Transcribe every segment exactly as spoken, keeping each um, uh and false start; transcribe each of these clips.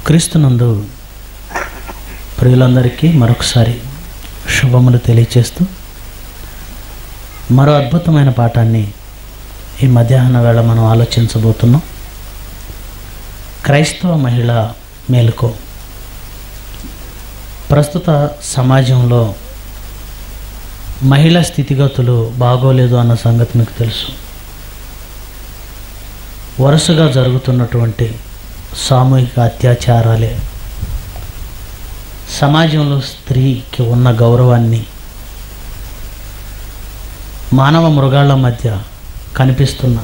క్రీస్తునందు ప్రియులందరికీ మరొకసారి శుభములు తెలియచేస్తూ మరో అద్భుతమైన పాఠాన్ని ఈ మధ్యాహ్న వేళ మనం ఆలోచించబోతున్నాం. క్రైస్తవ మహిళ మేలుకో. ప్రస్తుత సమాజంలో మహిళా స్థితిగతులు బాగోలేదు అన్న సంగతి మీకు తెలుసు. వరుసగా జరుగుతున్నటువంటి సామూహిక అత్యాచారాలే సమాజంలో స్త్రీకి ఉన్న గౌరవాన్ని మానవ మృగాల మధ్య కనిపిస్తున్న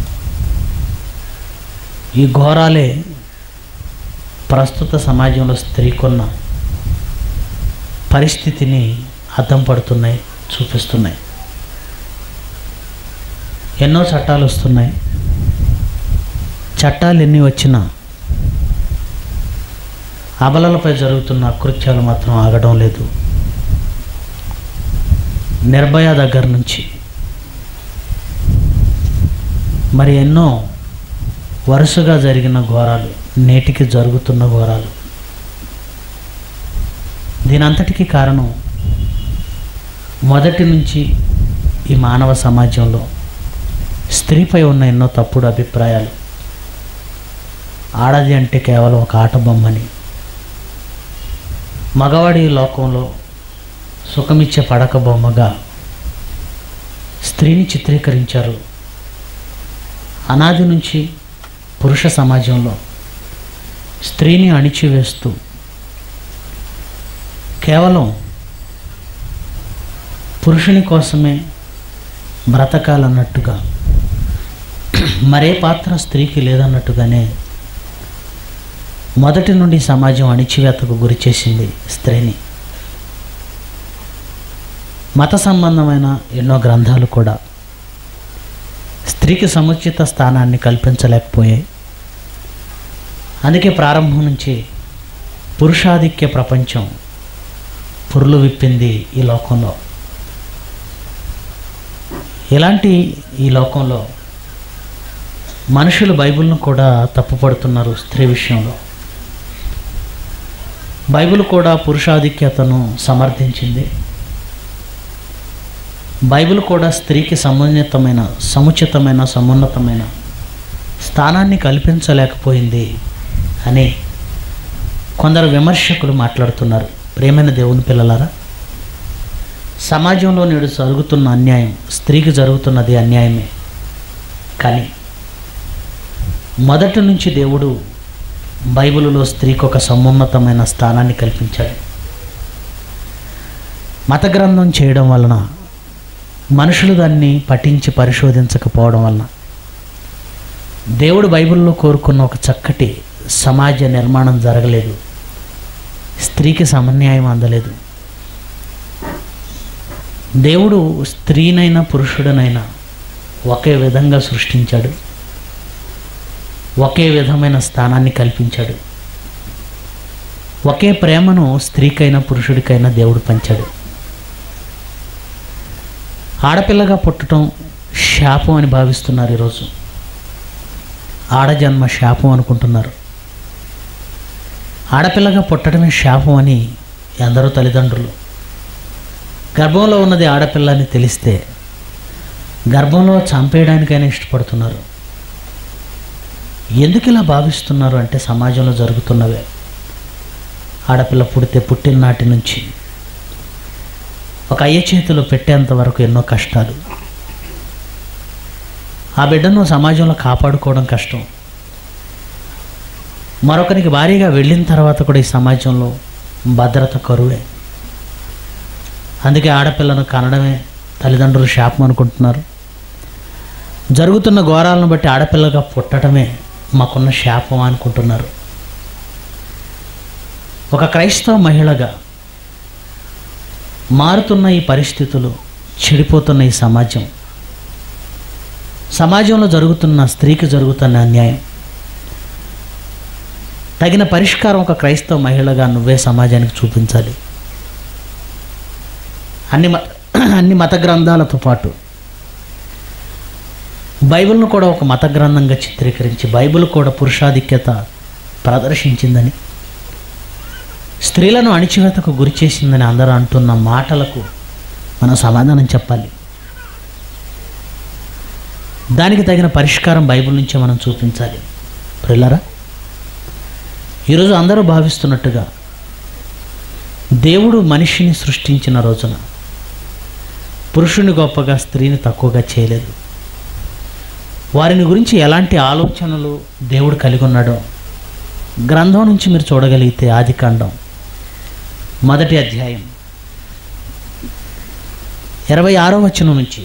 ఈ ఘోరాలే ప్రస్తుత సమాజంలో స్త్రీకున్న పరిస్థితిని అద్దం పడుతున్నాయి, చూపిస్తున్నాయి. ఎన్నో చట్టాలు వస్తున్నాయి. చట్టాలు ఎన్ని వచ్చినా అబలలపై జరుగుతున్న అకృత్యాలు మాత్రం ఆగడం లేదు. నిర్భయ దగ్గర నుంచి మరి ఎన్నో వరుసగా జరిగిన ఘోరాలు, నేటికి జరుగుతున్న ఘోరాలు. దీనంతటికీ కారణం మొదటి నుంచి ఈ మానవ సమాజంలో స్త్రీపై ఉన్న ఎన్నో తప్పుడు అభిప్రాయాలు. ఆడది అంటే కేవలం ఒక ఆట బొమ్మని, మగవాడి లోకంలో సుఖమిచ్చే పడక బొమ్మగా స్త్రీని చిత్రీకరించారు. అనాది నుంచి పురుష సమాజంలో స్త్రీని అణిచివేస్తూ కేవలం పురుషుని కోసమే బ్రతకాలన్నట్టుగా, మరే పాత్ర స్త్రీకి లేదన్నట్టుగానే మొదటి నుండి సమాజం అణిచివేతకు గురి చేసింది స్త్రీని. మత సంబంధమైన ఎన్నో గ్రంథాలు కూడా స్త్రీకి సముచిత స్థానాన్ని కల్పించలేకపోయాయి. అందుకే ప్రారంభం నుంచి పురుషాధిక్య ప్రపంచం పురులు విప్పింది ఈ లోకంలో. ఇలాంటి ఈ లోకంలో మనుషులు బైబిల్ను కూడా తప్పుపడుతున్నారు. స్త్రీ విషయంలో బైబిల్ కూడా పురుషాధిక్యతను సమర్థించింది. బైబిల్ కూడా స్త్రీకి సమున్నతమైన సముచితమైన సమున్నతమైన స్థానాన్ని కల్పించలేకపోయింది అని కొందరు విమర్శకులు మాట్లాడుతున్నారు. ప్రియమైన దేవుని పిల్లలారా, సమాజంలో నేడు జరుగుతున్న అన్యాయం, స్త్రీకి జరుగుతున్నది అన్యాయమే. కానీ మొదటి నుంచి దేవుడు బైబిలులో స్త్రీకి ఒక సమున్నతమైన స్థానాన్ని కల్పించాడు. మత గ్రంథం చేయడం వలన, మనుషులు దాన్ని పఠించి పరిశోధించకపోవడం వలన దేవుడు బైబిల్లో కోరుకున్న ఒక చక్కటి సమాజ నిర్మాణం జరగలేదు. స్త్రీకి సమన్యాయం అందలేదు. దేవుడు స్త్రీనైనా పురుషుడనైనా ఒకే విధంగా సృష్టించాడు, ఒకే విధమైన స్థానాన్ని కల్పించాడు. ఒకే ప్రేమను స్త్రీకైనా పురుషుడికైనా దేవుడు పంచాడు. ఆడపిల్లగా పుట్టడం శాపం అని భావిస్తున్నారు ఈరోజు. ఆడజన్మ శాపం అనుకుంటున్నారు. ఆడపిల్లగా పుట్టడమే శాపం అని ఎందరో తల్లిదండ్రులు, గర్భంలో ఉన్నది ఆడపిల్ల అని తెలిస్తే గర్భంలో చంపేయడానికైనా ఇష్టపడుతున్నారు. ఎందుకు ఇలా భావిస్తున్నారు అంటే సమాజంలో జరుగుతున్నవే. ఆడపిల్ల పుడితే పుట్టిన నాటి నుంచి ఒక అయ్య చేతిలో పెట్టేంత వరకు ఎన్నో కష్టాలు. ఆ బిడ్డను సమాజంలో కాపాడుకోవడం కష్టం. మరొకరికి భారీగా వెళ్ళిన తర్వాత కూడా ఈ సమాజంలో భద్రత కరువే. అందుకే ఆడపిల్లను కనడమే తల్లిదండ్రులు శాపం అనుకుంటున్నారు. జరుగుతున్న ఘోరాలను బట్టి ఆడపిల్లగా పుట్టడమే మాకున్న శాపం అనుకుంటున్నారు. ఒక క్రైస్తవ మహిళగా మారుతున్న ఈ పరిస్థితులు, చెడిపోతున్న ఈ సమాజం, సమాజంలో జరుగుతున్న స్త్రీకి జరుగుతున్న అన్యాయం, తగిన పరిష్కారం ఒక క్రైస్తవ మహిళగా నువ్వే సమాజానికి చూపించాలి. అన్ని మత అన్ని మత గ్రంథాలతో పాటు బైబిల్ ను కూడా ఒక మత గ్రంథంగా చిత్రీకరించి బైబిల్ కూడా పురుషాధిక్యత ప్రదర్శించిందని స్త్రీలను అణిచివేతకు గురి చేసిందని అందరూ అంటున్న మాటలకు మనం సమాధానం చెప్పాలి. దానికి తగిన పరిష్కారం బైబిల్ నుంచే మనం చూపించాలి. ప్రియులారా, ఈరోజు అందరూ భావిస్తున్నట్టుగా దేవుడు మనిషిని సృష్టించిన రోజున పురుషుని గొప్పగా, స్త్రీని తక్కువగా చేయలేదు. వారిని గురించి ఎలాంటి ఆలోచనలు దేవుడు కలిగి ఉన్నాడో గ్రంథం నుంచి మీరు చూడగలిగితే ఆదికాండం మొదటి అధ్యాయం ఇరవై ఆరో వచనం నుంచి,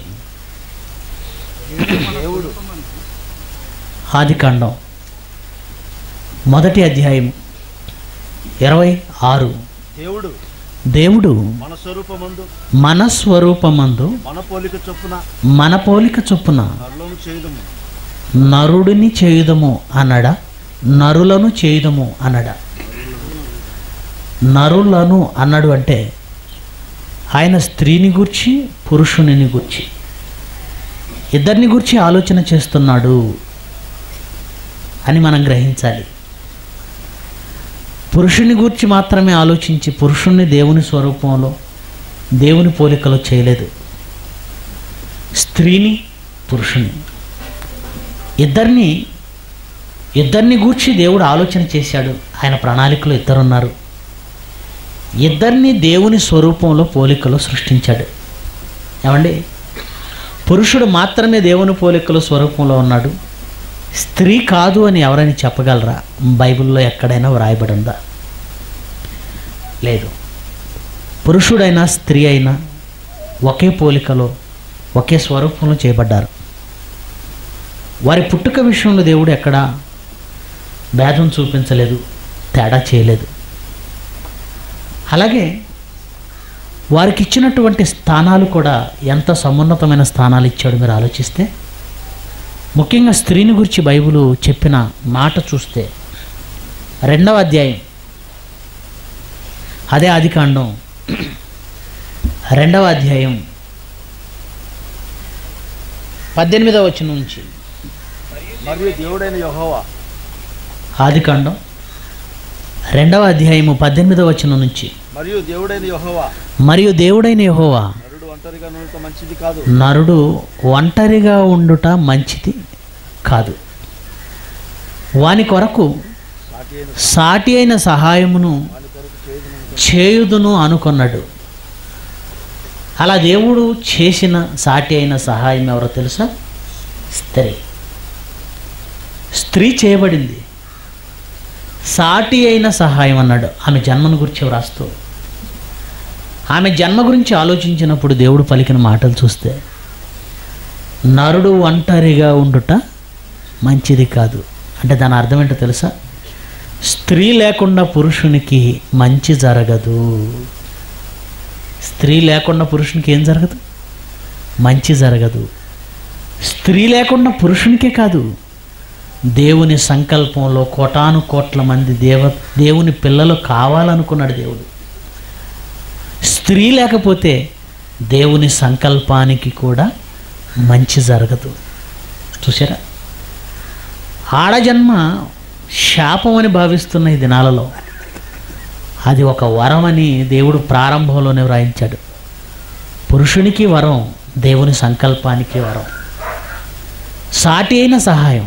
ఆదికాండం మొదటి అధ్యాయం ఇరవై ఆరు. దేవుడు దేవుడు మన స్వరూపమందు మన స్వరూపమందు మన పోలిక చొప్పున మన పోలిక చొప్పున నరులను చేయుదము నరుడిని చేయుదము అన్నడా, నరులను చేయుదము అన్నడా? నరులను అన్నాడు అంటే ఆయన స్త్రీని గూర్చి, పురుషుని గూర్చి, ఇద్దరిని గూర్చి ఆలోచన చేస్తున్నాడు అని మనం గ్రహించాలి. పురుషుని గూర్చి మాత్రమే ఆలోచించి పురుషుణ్ణి దేవుని స్వరూపంలో, దేవుని పోలికలో చేయలేదు. స్త్రీని, పురుషుని, ఇద్దరిని ఇద్దరిని గూర్చి దేవుడు ఆలోచన చేశాడు. ఆయన ప్రణాళికలో ఇద్దరున్నారు. ఇద్దరిని దేవుని స్వరూపంలో, పోలికలో సృష్టించాడు. ఏమండి, పురుషుడు మాత్రమే దేవుని పోలికలో, స్వరూపంలో ఉన్నాడు, స్త్రీ కాదు అని ఎవరైనా చెప్పగలరా? బైబిల్లో ఎక్కడైనా వ్రాయబడి ఉందా? లేదు. పురుషుడైనా స్త్రీ అయినా ఒకే పోలికలో, ఒకే స్వరూపంలో చేయబడ్డారు. వారి పుట్టుక విషయంలో దేవుడు ఎక్కడా భేదం చూపించలేదు, తేడా చేయలేదు. అలాగే వారికి ఇచ్చినటువంటి స్థానాలు కూడా ఎంత సమున్నతమైన స్థానాలు ఇచ్చాడు మీరు ఆలోచిస్తే. ముఖ్యంగా స్త్రీని గురించి బైబిల్ చెప్పిన మాట చూస్తే రెండవ అధ్యాయం, అదే ఆదికాండం రెండవ అధ్యాయం పద్దెనిమిదవ వచనం నుంచి, మరియు దేవుడైన యెహోవా ఆదికాండం రెండవ అధ్యాయము పద్దెనిమిదవ వచనం నుంచి, మరియు దేవుడైన యెహోవా మరియు దేవుడైన యెహోవా నరుడు ఒంటరిగా నుండుట మంచిది కాదు నరుడు ఒంటరిగా ఉండుట మంచిది కాదు, వాని కొరకు సాటి అయిన సాటి అయిన సహాయమును వాని కొరకు చేయుదును చేయుదును అనుకున్నాడు. అలా దేవుడు చేసిన సాటి అయిన సహాయం ఎవరో తెలుసా? స్త్రీ. స్త్రీ చేయబడింది. సాటి అయిన సహాయం అన్నాడు. ఆమె జన్మను గురించి వ్రాస్తూ ఆమె జన్మ గురించి ఆలోచించినప్పుడు దేవుడు పలికిన మాటలు చూస్తే, నరుడు ఒంటరిగా ఉండుట మంచిది కాదు అంటే దాని అర్థం ఏంటో తెలుసా? స్త్రీ లేకుండా పురుషునికి మంచి జరగదు. స్త్రీ లేకుండా పురుషునికి ఏం జరగదు? మంచి జరగదు. స్త్రీ లేకుండా పురుషునికే కాదు, దేవుని సంకల్పంలో కోటాను కోట్ల మంది దేవ దేవుని పిల్లలు కావాలనుకున్నాడు దేవుడు. స్త్రీ లేకపోతే దేవుని సంకల్పానికి కూడా మంచి జరగదు. చూసారా? ఆడజన్మ శాపం అని భావిస్తున్న ఈ దినాలలో అది ఒక వరం అని దేవుడు ప్రారంభంలోనే వ్రాయించాడు. పురుషునికి వరం, దేవుని సంకల్పానికి వరం. సాటి అయిన సహాయం,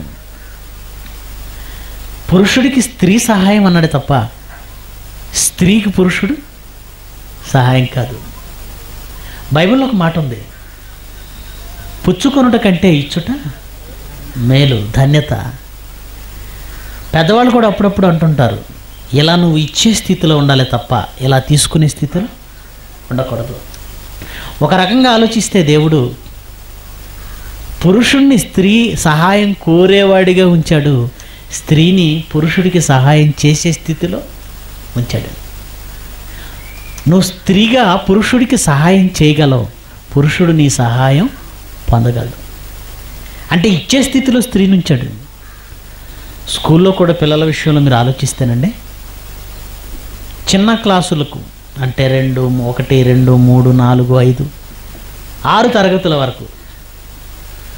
పురుషుడికి స్త్రీ సహాయం అన్నాడు తప్ప స్త్రీకి పురుషుడు సహాయం కాదు. బైబిల్లో ఒక మాట ఉంది, పుచ్చుకొనుట కంటే ఇచ్చుట మేలు, ధన్యత. పెద్దవాళ్ళు కూడా అప్పుడప్పుడు అంటుంటారు, ఇలా నువ్వు ఇచ్చే స్థితిలో ఉండాలి తప్ప ఇలా తీసుకునే స్థితిలో ఉండకూడదు. ఒక రకంగా ఆలోచిస్తే దేవుడు పురుషుణ్ణి స్త్రీ సహాయం కోరేవాడిగా ఉంచాడు, స్త్రీని పురుషుడికి సహాయం చేసే స్థితిలో ఉంచాడు. నువ్వు స్త్రీగా పురుషుడికి సహాయం చేయగలవు, పురుషుడు నీ సహాయం పొందగలడు. అంటే ఇచ్చే స్థితిలో స్త్రీని ఉంచాడు. స్కూల్లో కూడా పిల్లల విషయంలో మీరు ఆలోచిస్తేనండి, చిన్న క్లాసులకు అంటే రెండు ఒకటి రెండు మూడు నాలుగు ఐదు ఆరు తరగతుల వరకు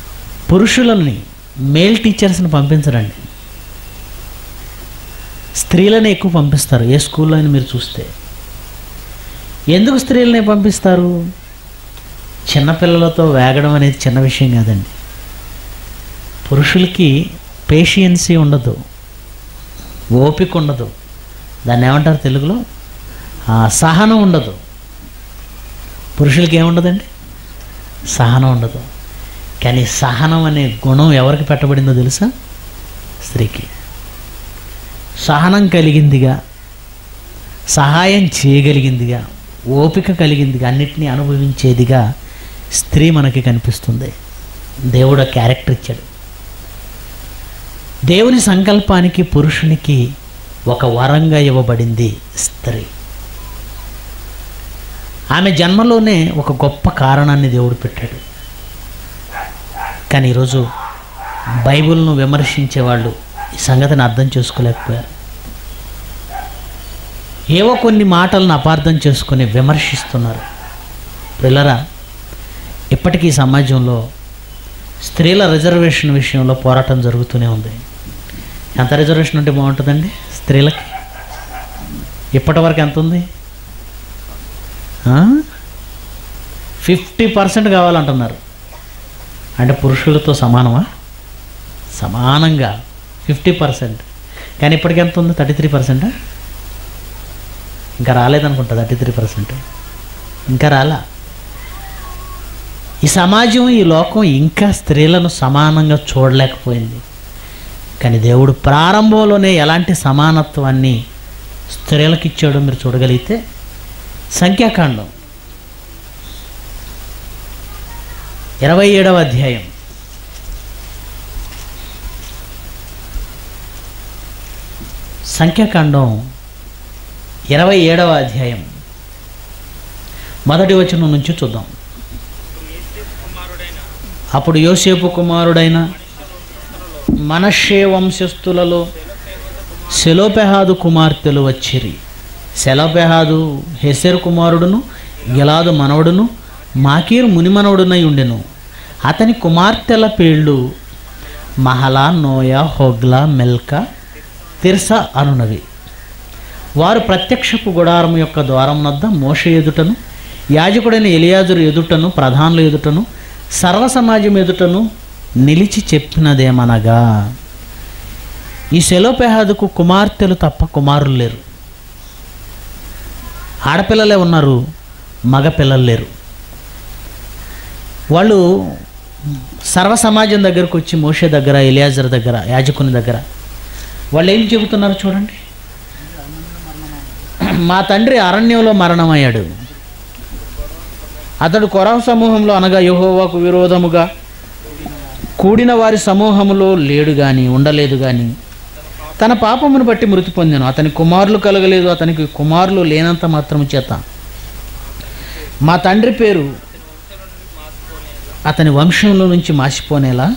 పురుషులని మేల్ టీచర్స్ని పంపించరండి. స్త్రీ స్త్రీలనే ఎక్కువ పంపిస్తారు ఏ స్కూల్లో అయినా మీరు చూస్తే. ఎందుకు స్త్రీలనే పంపిస్తారు? చిన్నపిల్లలతో వేగడం అనేది చిన్న విషయం కాదండి. పురుషులకి పేషియన్సీ ఉండదు, ఓపిక ఉండదు, దాన్ని ఏమంటారు తెలుగులో, సహనం ఉండదు. పురుషులకి ఏముండదండి? సహనం ఉండదు. కానీ సహనం అనే గుణం ఎవరికి పెట్టబడిందో తెలుసా? స్త్రీకి. సహనం కలిగిందిగా, సహాయం చేయగలిగిందిగా, ఓపిక కలిగిందిగా, అన్నిటినీ అనుభవించేదిగా స్త్రీ మనకి కనిపిస్తుంది. దేవుడు ఆ క్యారెక్టర్ ఇచ్చాడు. దేవుని సంకల్పానికి పురుషునికి ఒక వరంగా ఇవ్వబడింది స్త్రీ. ఆమె జన్మలోనే ఒక గొప్ప కారణాన్ని దేవుడు పెట్టాడు. కానీ ఈరోజు బైబిల్ను విమర్శించే వాళ్ళు ఈ సంగతిని అర్థం చేసుకోలేకపోయారు. ఏవో కొన్ని మాటలను అపార్థం చేసుకొని విమర్శిస్తున్నారు. పిల్లరా, ఇప్పటికీ సమాజంలో స్త్రీల రిజర్వేషన్ విషయంలో పోరాటం జరుగుతూనే ఉంది. ఎంత రిజర్వేషన్ ఉంటే బాగుంటుందండి స్త్రీలకి? ఇప్పటి వరకు ఎంత ఉంది? ఫిఫ్టీ పర్సెంట్ కావాలంటున్నారు. అంటే పురుషులతో సమానమా? సమానంగా ఫిఫ్టీ పర్సెంట్. కానీ ఇప్పటికి ఎంత ఉంది? థర్టీ త్రీ పర్సెంటా? ఇంకా రాలేదనుకుంటా. థర్టీ త్రీ పర్సెంట్ ఇంకా రాలా. ఈ సమాజం, ఈ లోకం ఇంకా స్త్రీలను సమానంగా చూడలేకపోయింది. కానీ దేవుడు ప్రారంభంలోనే ఎలాంటి సమానత్వాన్ని స్త్రీలకు ఇచ్చాడో మీరు చూడగలిగితే, సంఖ్యాకాండం ఇరవై ఏడవ అధ్యాయం సంఖ్యాకాండం ఇరవై ఏడవ అధ్యాయం మొదటి వచనం నుంచి చూద్దాం. అప్పుడు యోసేపు కుమారుడైన మనష్షే వంశస్థులలో సెలోపెహాదు కుమార్తెలు వచ్చిరి. సెలోపెహాదు హెసెరు కుమారుడును గిలాదు మనవడును మాకీరు మునిమనవుడునై ఉండెను. అతని కుమార్తెల పేళ్ళు Mahlah, Noah, Hoglah, Milcah, Tirzah అనునవి. వారు ప్రత్యక్షపు గుడారం యొక్క ద్వారం వద్ద మోషే ఎదుటను, యాజకుడైన ఎలియాజరు ఎదుటను, ప్రధానుల ఎదుటను, సర్వ సమాజం ఎదుటను నిలిచి చెప్పినదేమనగా, ఈ సెలోపెహాదుకు కుమార్తెలు తప్ప కుమారులు లేరు. ఆడపిల్లలే ఉన్నారు, మగపిల్లలు లేరు. వాళ్ళు సర్వ సమాజం దగ్గరకు వచ్చి మోషే దగ్గర, ఎలియాజర్ దగ్గర, యాజకుని దగ్గర వాళ్ళు ఏం చెబుతున్నారు చూడండి. మా తండ్రి అరణ్యంలో మరణమయ్యాడు. అతడు కొరహ సమూహంలో అనగా యెహోవాకు విరోధముగా కూడిన వారి సమూహములో లేడు గాని ఉండలేదు గాని తన పాపమును బట్టి మృతి పొందెను. అతని కుమారులు కలగలేదు, అతనికి కుమారులు లేనంత మాత్రము చేత మా తండ్రి పేరు అతని వంశంలో నుంచి మాసిపోనేలా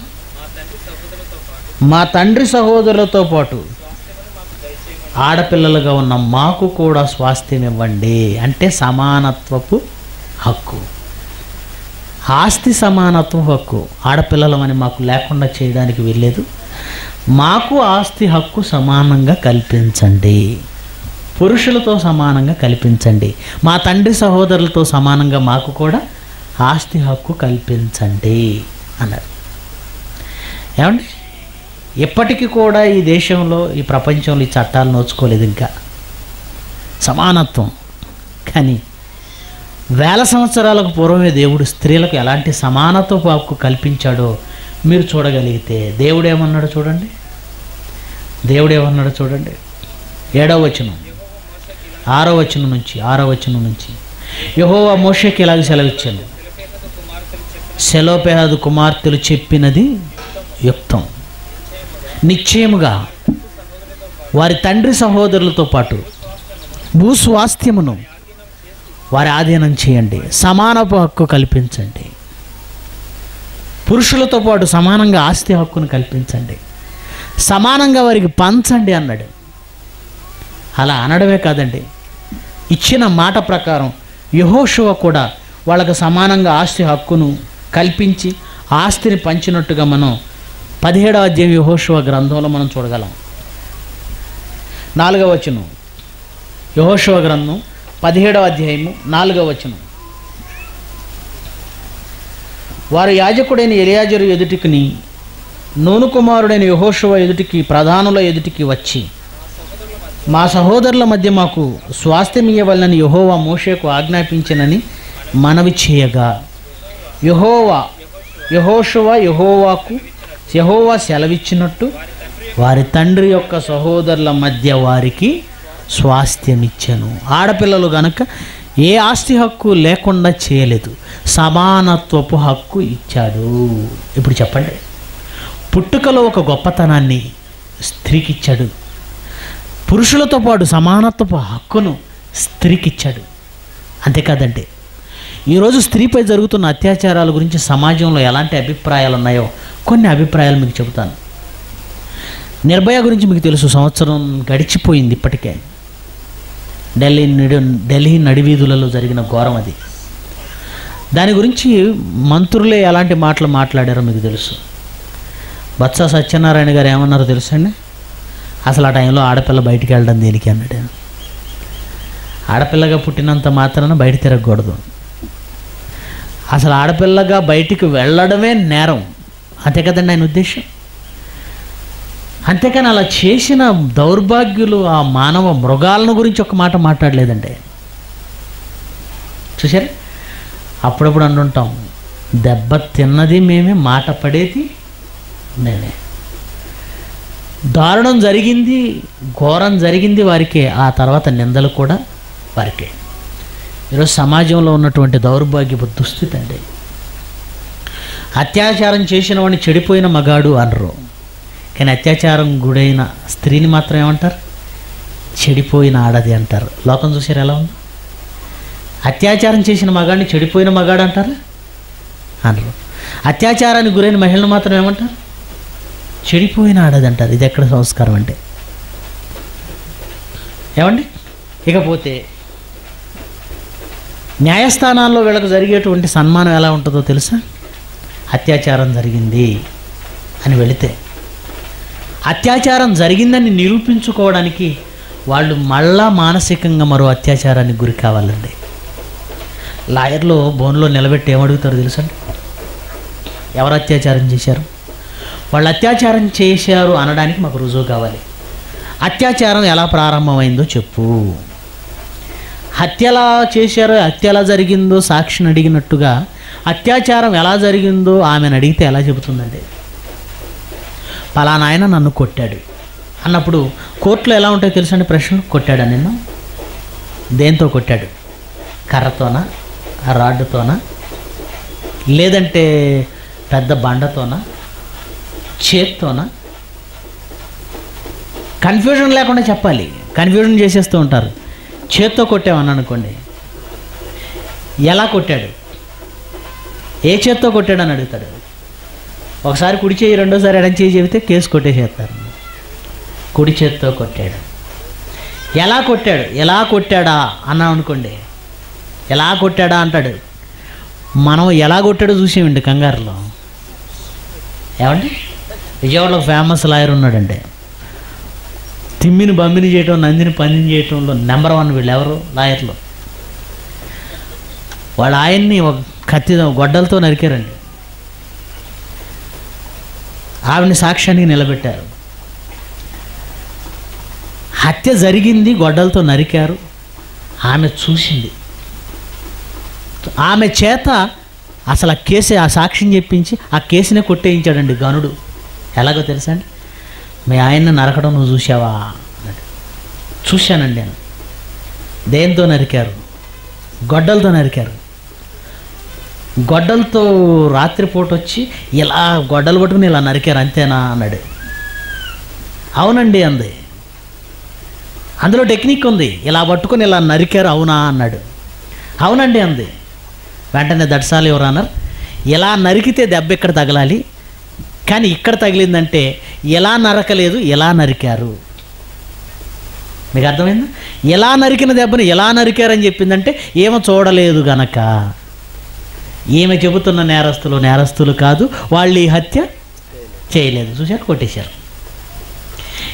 మా తండ్రి సహోదరులతో పాటు ఆడపిల్లలుగా ఉన్న మాకు కూడా స్వాస్థ్యం ఇవ్వండి. అంటే సమానత్వపు హక్కు, ఆస్తి సమానత్వ హక్కు. ఆడపిల్లలమని మాకు లేకుండా చేయడానికి వీల్లేదు. మాకు ఆస్తి హక్కు సమానంగా కల్పించండి, పురుషులతో సమానంగా కల్పించండి. మా తండ్రి సహోదరులతో సమానంగా మాకు కూడా ఆస్తి హక్కు కల్పించండి అన్నారు. ఏమండి, ఎప్పటికీ కూడా ఈ దేశంలో, ఈ ప్రపంచంలో ఈ చట్టాలు నోచుకోలేదు ఇంకా సమానత్వం. కానీ వేల సంవత్సరాలకు పూర్వమే దేవుడు స్త్రీలకు ఎలాంటి సమానత్వపు హక్కు కల్పించాడో మీరు చూడగలిగితే, దేవుడు ఏమన్నాడు చూడండి. దేవుడు ఏమన్నాడు చూడండి. ఏడవ వచనం, ఆరో వచనం నుంచి ఆరో వచనం నుంచి యెహోవా మోషేకి ఇలాగ సెలవిచ్చాను, సెలోపెహాదు కుమార్తెలు చెప్పినది యుక్తం. నిశ్చయముగా వారి తండ్రి సహోదరులతో పాటు భూస్వాస్థ్యమును వారి ఆధీనం చేయండి, సమానపు హక్కు కల్పించండి, పురుషులతో పాటు సమానంగా ఆస్తి హక్కును కల్పించండి, సమానంగా వారికి పంచండి అన్నాడు. అలా అనడమే కాదండి, ఇచ్చిన మాట ప్రకారం యెహోషువ కూడా వాళ్ళకు సమానంగా ఆస్తి హక్కును కల్పించి ఆస్తిని పంచినట్టుగా మనం పదిహేడవ అధ్యాయం యెహోషువ గ్రంథంలో మనం చూడగలం. నాలుగవ వచనం, యెహోషువ గ్రంథం పదిహేడవ అధ్యాయము నాలుగవ వచనం. వారు యాజకుడైన ఎలియాజరు ఎదుటికిని నూను కుమారుడైన యెహోషువ ఎదుటికి ప్రధానుల ఎదుటికి వచ్చి, మా సహోదరుల మధ్య మాకు స్వాస్థ్యం ఇయ్యవలనని యెహోవా మోషేకు ఆజ్ఞాపించినని మనవి చేయగా, యెహోవా యెహోషువ యెహోవాకు యెహోవా సెలవిచ్చినట్టు వారి తండ్రి యొక్క సహోదరుల మధ్య వారికి స్వాస్థ్యం ఇచ్చెను. ఆడపిల్లలు గనుక ఏ ఆస్తి హక్కు లేకుండా చేయలేదు, సమానత్వపు హక్కు ఇచ్చాడు. ఇప్పుడు చెప్పండి, పుట్టుకలో ఒక గొప్పతనాన్ని స్త్రీకి ఇచ్చాడు, పురుషులతో పాటు సమానత్వపు హక్కును స్త్రీకి ఇచ్చాడు. అంతేకాదండి, ఈరోజు స్త్రీపై జరుగుతున్న అత్యాచారాల గురించి సమాజంలో ఎలాంటి అభిప్రాయాలు ఉన్నాయో కొన్ని అభిప్రాయాలు మీకు చెబుతాను. నిర్భయ గురించి మీకు తెలుసు, సంవత్సరం గడిచిపోయింది ఇప్పటికే. ఢిల్లీ నడి ఢిల్లీ నడివీధులలో జరిగిన ఘోరం అది. దాని గురించి మంత్రులే ఎలాంటి మాటలు మాట్లాడారో మీకు తెలుసు. బత్స సత్యనారాయణ గారు ఏమన్నారో తెలుసండి? అసలు ఆ టైంలో ఆడపిల్ల బయటికి వెళ్ళడం దేనికి అన్నాడు. ఆడపిల్లగా పుట్టినంత మాత్రాన బయట తిరగకూడదు, అసలు ఆడపిల్లగా బయటికి వెళ్ళడమే నేరం. అంతే కదండి ఆయన ఉద్దేశం. అంతేకాని అలా చేసిన దౌర్భాగ్యులు ఆ మానవ మృగాలను గురించి ఒక మాట మాట్లాడలేదండి. చూసారా, అప్పుడప్పుడు అంటుంటాం, దెబ్బ తిన్నది మేమే, మాట పడేది నేనే. దారుణం జరిగింది, ఘోరం జరిగింది వారికే, ఆ తర్వాత నిందలు కూడా వారికే. ఈరోజు సమాజంలో ఉన్నటువంటి దౌర్భాగ్యపు దుస్థితి అండి. అత్యాచారం చేసిన వాడిని చెడిపోయిన మగాడు అనరు, కానీ అత్యాచారం గుడైన స్త్రీని మాత్రం ఏమంటారు? చెడిపోయిన ఆడది అంటారు. లోకం చూసారు ఎలా ఉంది? అత్యాచారం చేసిన మగాడిని చెడిపోయిన మగాడు అంటారు అనరు. అత్యాచారానికి గురైన మహిళను మాత్రం ఏమంటారు? చెడిపోయిన ఆడది అంటారు. ఇది ఎక్కడ సంస్కారం అంటే? ఏమండి? ఇకపోతే న్యాయస్థానాల్లో వీళ్ళకు జరిగేటువంటి సన్మానం ఎలా ఉంటుందో తెలుసా? అత్యాచారం జరిగింది అని వెళితే, అత్యాచారం జరిగిందని నిరూపించుకోవడానికి వాళ్ళు మళ్ళా మానసికంగా మరో అత్యాచారానికి గురి కావాలండి. లాయర్లో బోన్లో నిలబెట్టి ఏమడుగుతారో తెలుసండి? ఎవరు అత్యాచారం చేశారు? వాళ్ళు అత్యాచారం చేశారు అనడానికి మాకు రుజువు కావాలి. అత్యాచారం ఎలా ప్రారంభమైందో చెప్పు. హత్య ఎలా చేశారో, హత్య ఎలా జరిగిందో సాక్షిని అడిగినట్టుగా అత్యాచారం ఎలా జరిగిందో ఆమెను అడిగితే ఎలా చెబుతుందండి? పలానా ఆయన నన్ను కొట్టాడు అన్నప్పుడు కోర్టులో ఎలా ఉంటాయో తెలుసండి ప్రశ్నలు? కొట్టాడా నిన్ను? దేంతో కొట్టాడు? కర్రతోనా, రాడ్డుతోనా, లేదంటే పెద్ద బండతోనా, చేత్తోనా? కన్ఫ్యూజన్ లేకుండా చెప్పాలి. కన్ఫ్యూజన్ చేసేస్తూ ఉంటారు. చేత్తో కొట్టామని అనుకోండి, ఎలా కొట్టాడు, ఏ చేత్తో కొట్టాడు అని అడుగుతాడు. ఒకసారి కుడి చేయి, రెండోసారి ఎడం చేయి చెబితే కేసు కొట్టేసేస్తారు. కుడి చేత్తో కొట్టాడు. ఎలా కొట్టాడు? ఎలా కొట్టాడా అన్నాం అనుకోండి, ఎలా కొట్టాడా అంటాడు. మనం ఎలా కొట్టాడో చూసేమండి కంగారులో. ఏమండి, విజయవాడలో ఫేమస్ లాయర్ ఉన్నాడండి. తిమ్మిని బమ్మిని చేయటం, నందిని పందిని చేయటంలో నెంబర్ వన్ వీళ్ళు. ఎవరు? లాయర్లు. వాళ్ళు ఆయన్ని ఒక కత్తి గొడ్డలతో నరికారండి. ఆవిడని సాక్ష్యానికి నిలబెట్టారు. హత్య జరిగింది, గొడ్డలతో నరికారు, ఆమె చూసింది. ఆమె చేత అసలు ఆ కేసు, ఆ సాక్ష్యం చెప్పించి ఆ కేసునే కొట్టేయించాడండి గనుడు. ఎలాగో తెలుసా అండి? మీ ఆయన్ని నరకడం నువ్వు చూసావా అన్నాడు. చూశానండి నేను. దేంతో నరికారు? గొడ్డలతో నరికారు. గొడ్డలతో రాత్రిపూట వచ్చి ఇలా గొడ్డలు పట్టుకుని ఇలా నరికారు, అంతేనా అన్నాడు. అవునండి అంది. అందులో టెక్నిక్ ఉంది, ఇలా పట్టుకొని ఇలా నరికారు, అవునా అన్నాడు. అవునండి అంది. వెంటనే దట్సాలి ఎవరు అన్నారు, ఇలా నరికితే దెబ్బ ఇక్కడ తగలాలి, కానీ ఇక్కడ తగిలిందంటే ఎలా నరకలేదు, ఎలా నరికారు. మీకు అర్థమైందా? ఎలా నరికిన దెబ్బని ఎలా నరికారని చెప్పిందంటే ఏమో చూడలేదు గనక. ఈమె చెబుతున్న నేరస్తులు నేరస్తులు కాదు, వాళ్ళు ఈ హత్య చేయలేదు. చూశారు, కొట్టేశారు.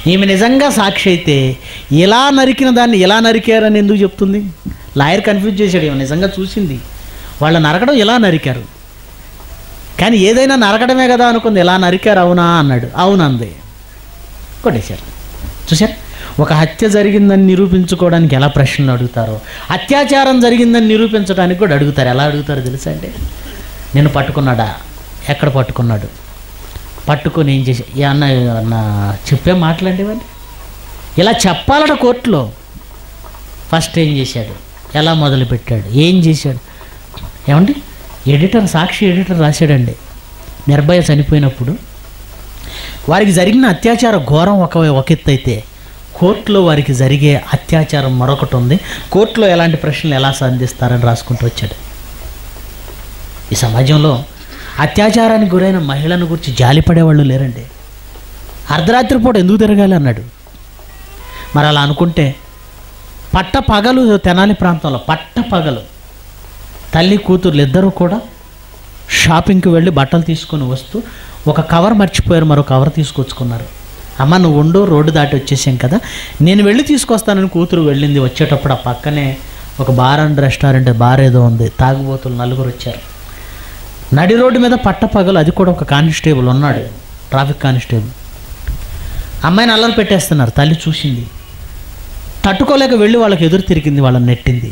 ఈమె నిజంగా సాక్షి అయితే ఇలా నరికిన దాన్ని ఇలా నరికారని ఎందుకు చెప్తుంది? లాయర్ కన్ఫ్యూజ్ చేశాడు. ఈమె నిజంగా చూసింది, వాళ్ళు నరకడం ఇలా నరికారు, కానీ ఏదైనా నరకడమే కదా అనుకుంది. ఎలా నరికారు అవునా అన్నాడు. అవునంది, కొట్టేశారు. చూశారు, ఒక హత్య జరిగిందని నిరూపించుకోవడానికి ఎలా ప్రశ్నలు అడుగుతారో, అత్యాచారం జరిగిందని నిరూపించడానికి కూడా అడుగుతారు. ఎలా అడుగుతారో తెలుసా అండి? నేను పట్టుకున్నాడా, ఎక్కడ పట్టుకున్నాడు, పట్టుకొని ఏం చేసి అన్న అన్న చెప్పే మాట్లాడేవాడిని ఇలా చెప్పాలట కోర్టులో. ఫస్ట్ ఏం చేశాడు, ఎలా మొదలుపెట్టాడు, ఏం చేశాడు? ఏమండి, ఎడిటర్, సాక్షి ఎడిటర్ రాశాడండి, నిర్భయ చనిపోయినప్పుడు వారికి జరిగిన అత్యాచార ఘోరం ఒక ఒక ఎత్తు అయితే కోర్టులో వారికి జరిగే అత్యాచారం మరొకటి ఉంది. కోర్టులో ఎలాంటి ప్రశ్నలు ఎలా సంధిస్తారని రాసుకుంటూ వచ్చాడు. ఈ సమాజంలో అత్యాచారానికి గురైన మహిళను గురించి జాలిపడేవాళ్ళు లేరండి. అర్ధరాత్రి పూట ఎందుకు తిరగాలి అన్నాడు. మరి అలా అనుకుంటే పట్ట పగలు తెనాలి ప్రాంతంలో పట్ట పగలు తల్లి కూతుర్లు ఇద్దరూ కూడా షాపింగ్కి వెళ్ళి బట్టలు తీసుకొని వస్తూ ఒక కవర్ మర్చిపోయారు, మరో కవర్ తీసుకొచ్చుకున్నారు. అమ్మ నువ్వు ఉండు, రోడ్డు దాటి వచ్చేసాం కదా, నేను వెళ్ళి తీసుకొస్తానని కూతురు వెళ్ళింది. వచ్చేటప్పుడు ఆ పక్కనే ఒక బార్ అండ్ రెస్టారెంట్, బార్ ఏదో ఉంది, తాగుబోతులు నలుగురు వచ్చారు. నడి రోడ్డు మీద పట్ట పగలు, అది కూడా ఒక కానిస్టేబుల్ ఉన్నాడు, ట్రాఫిక్ కానిస్టేబుల్. అమ్మాయిని అల్లరి పెట్టేస్తున్నారు. తల్లి చూసింది, తట్టుకోలేక వెళ్ళి వాళ్ళకి ఎదురు తిరిగింది, వాళ్ళని నెట్టింది.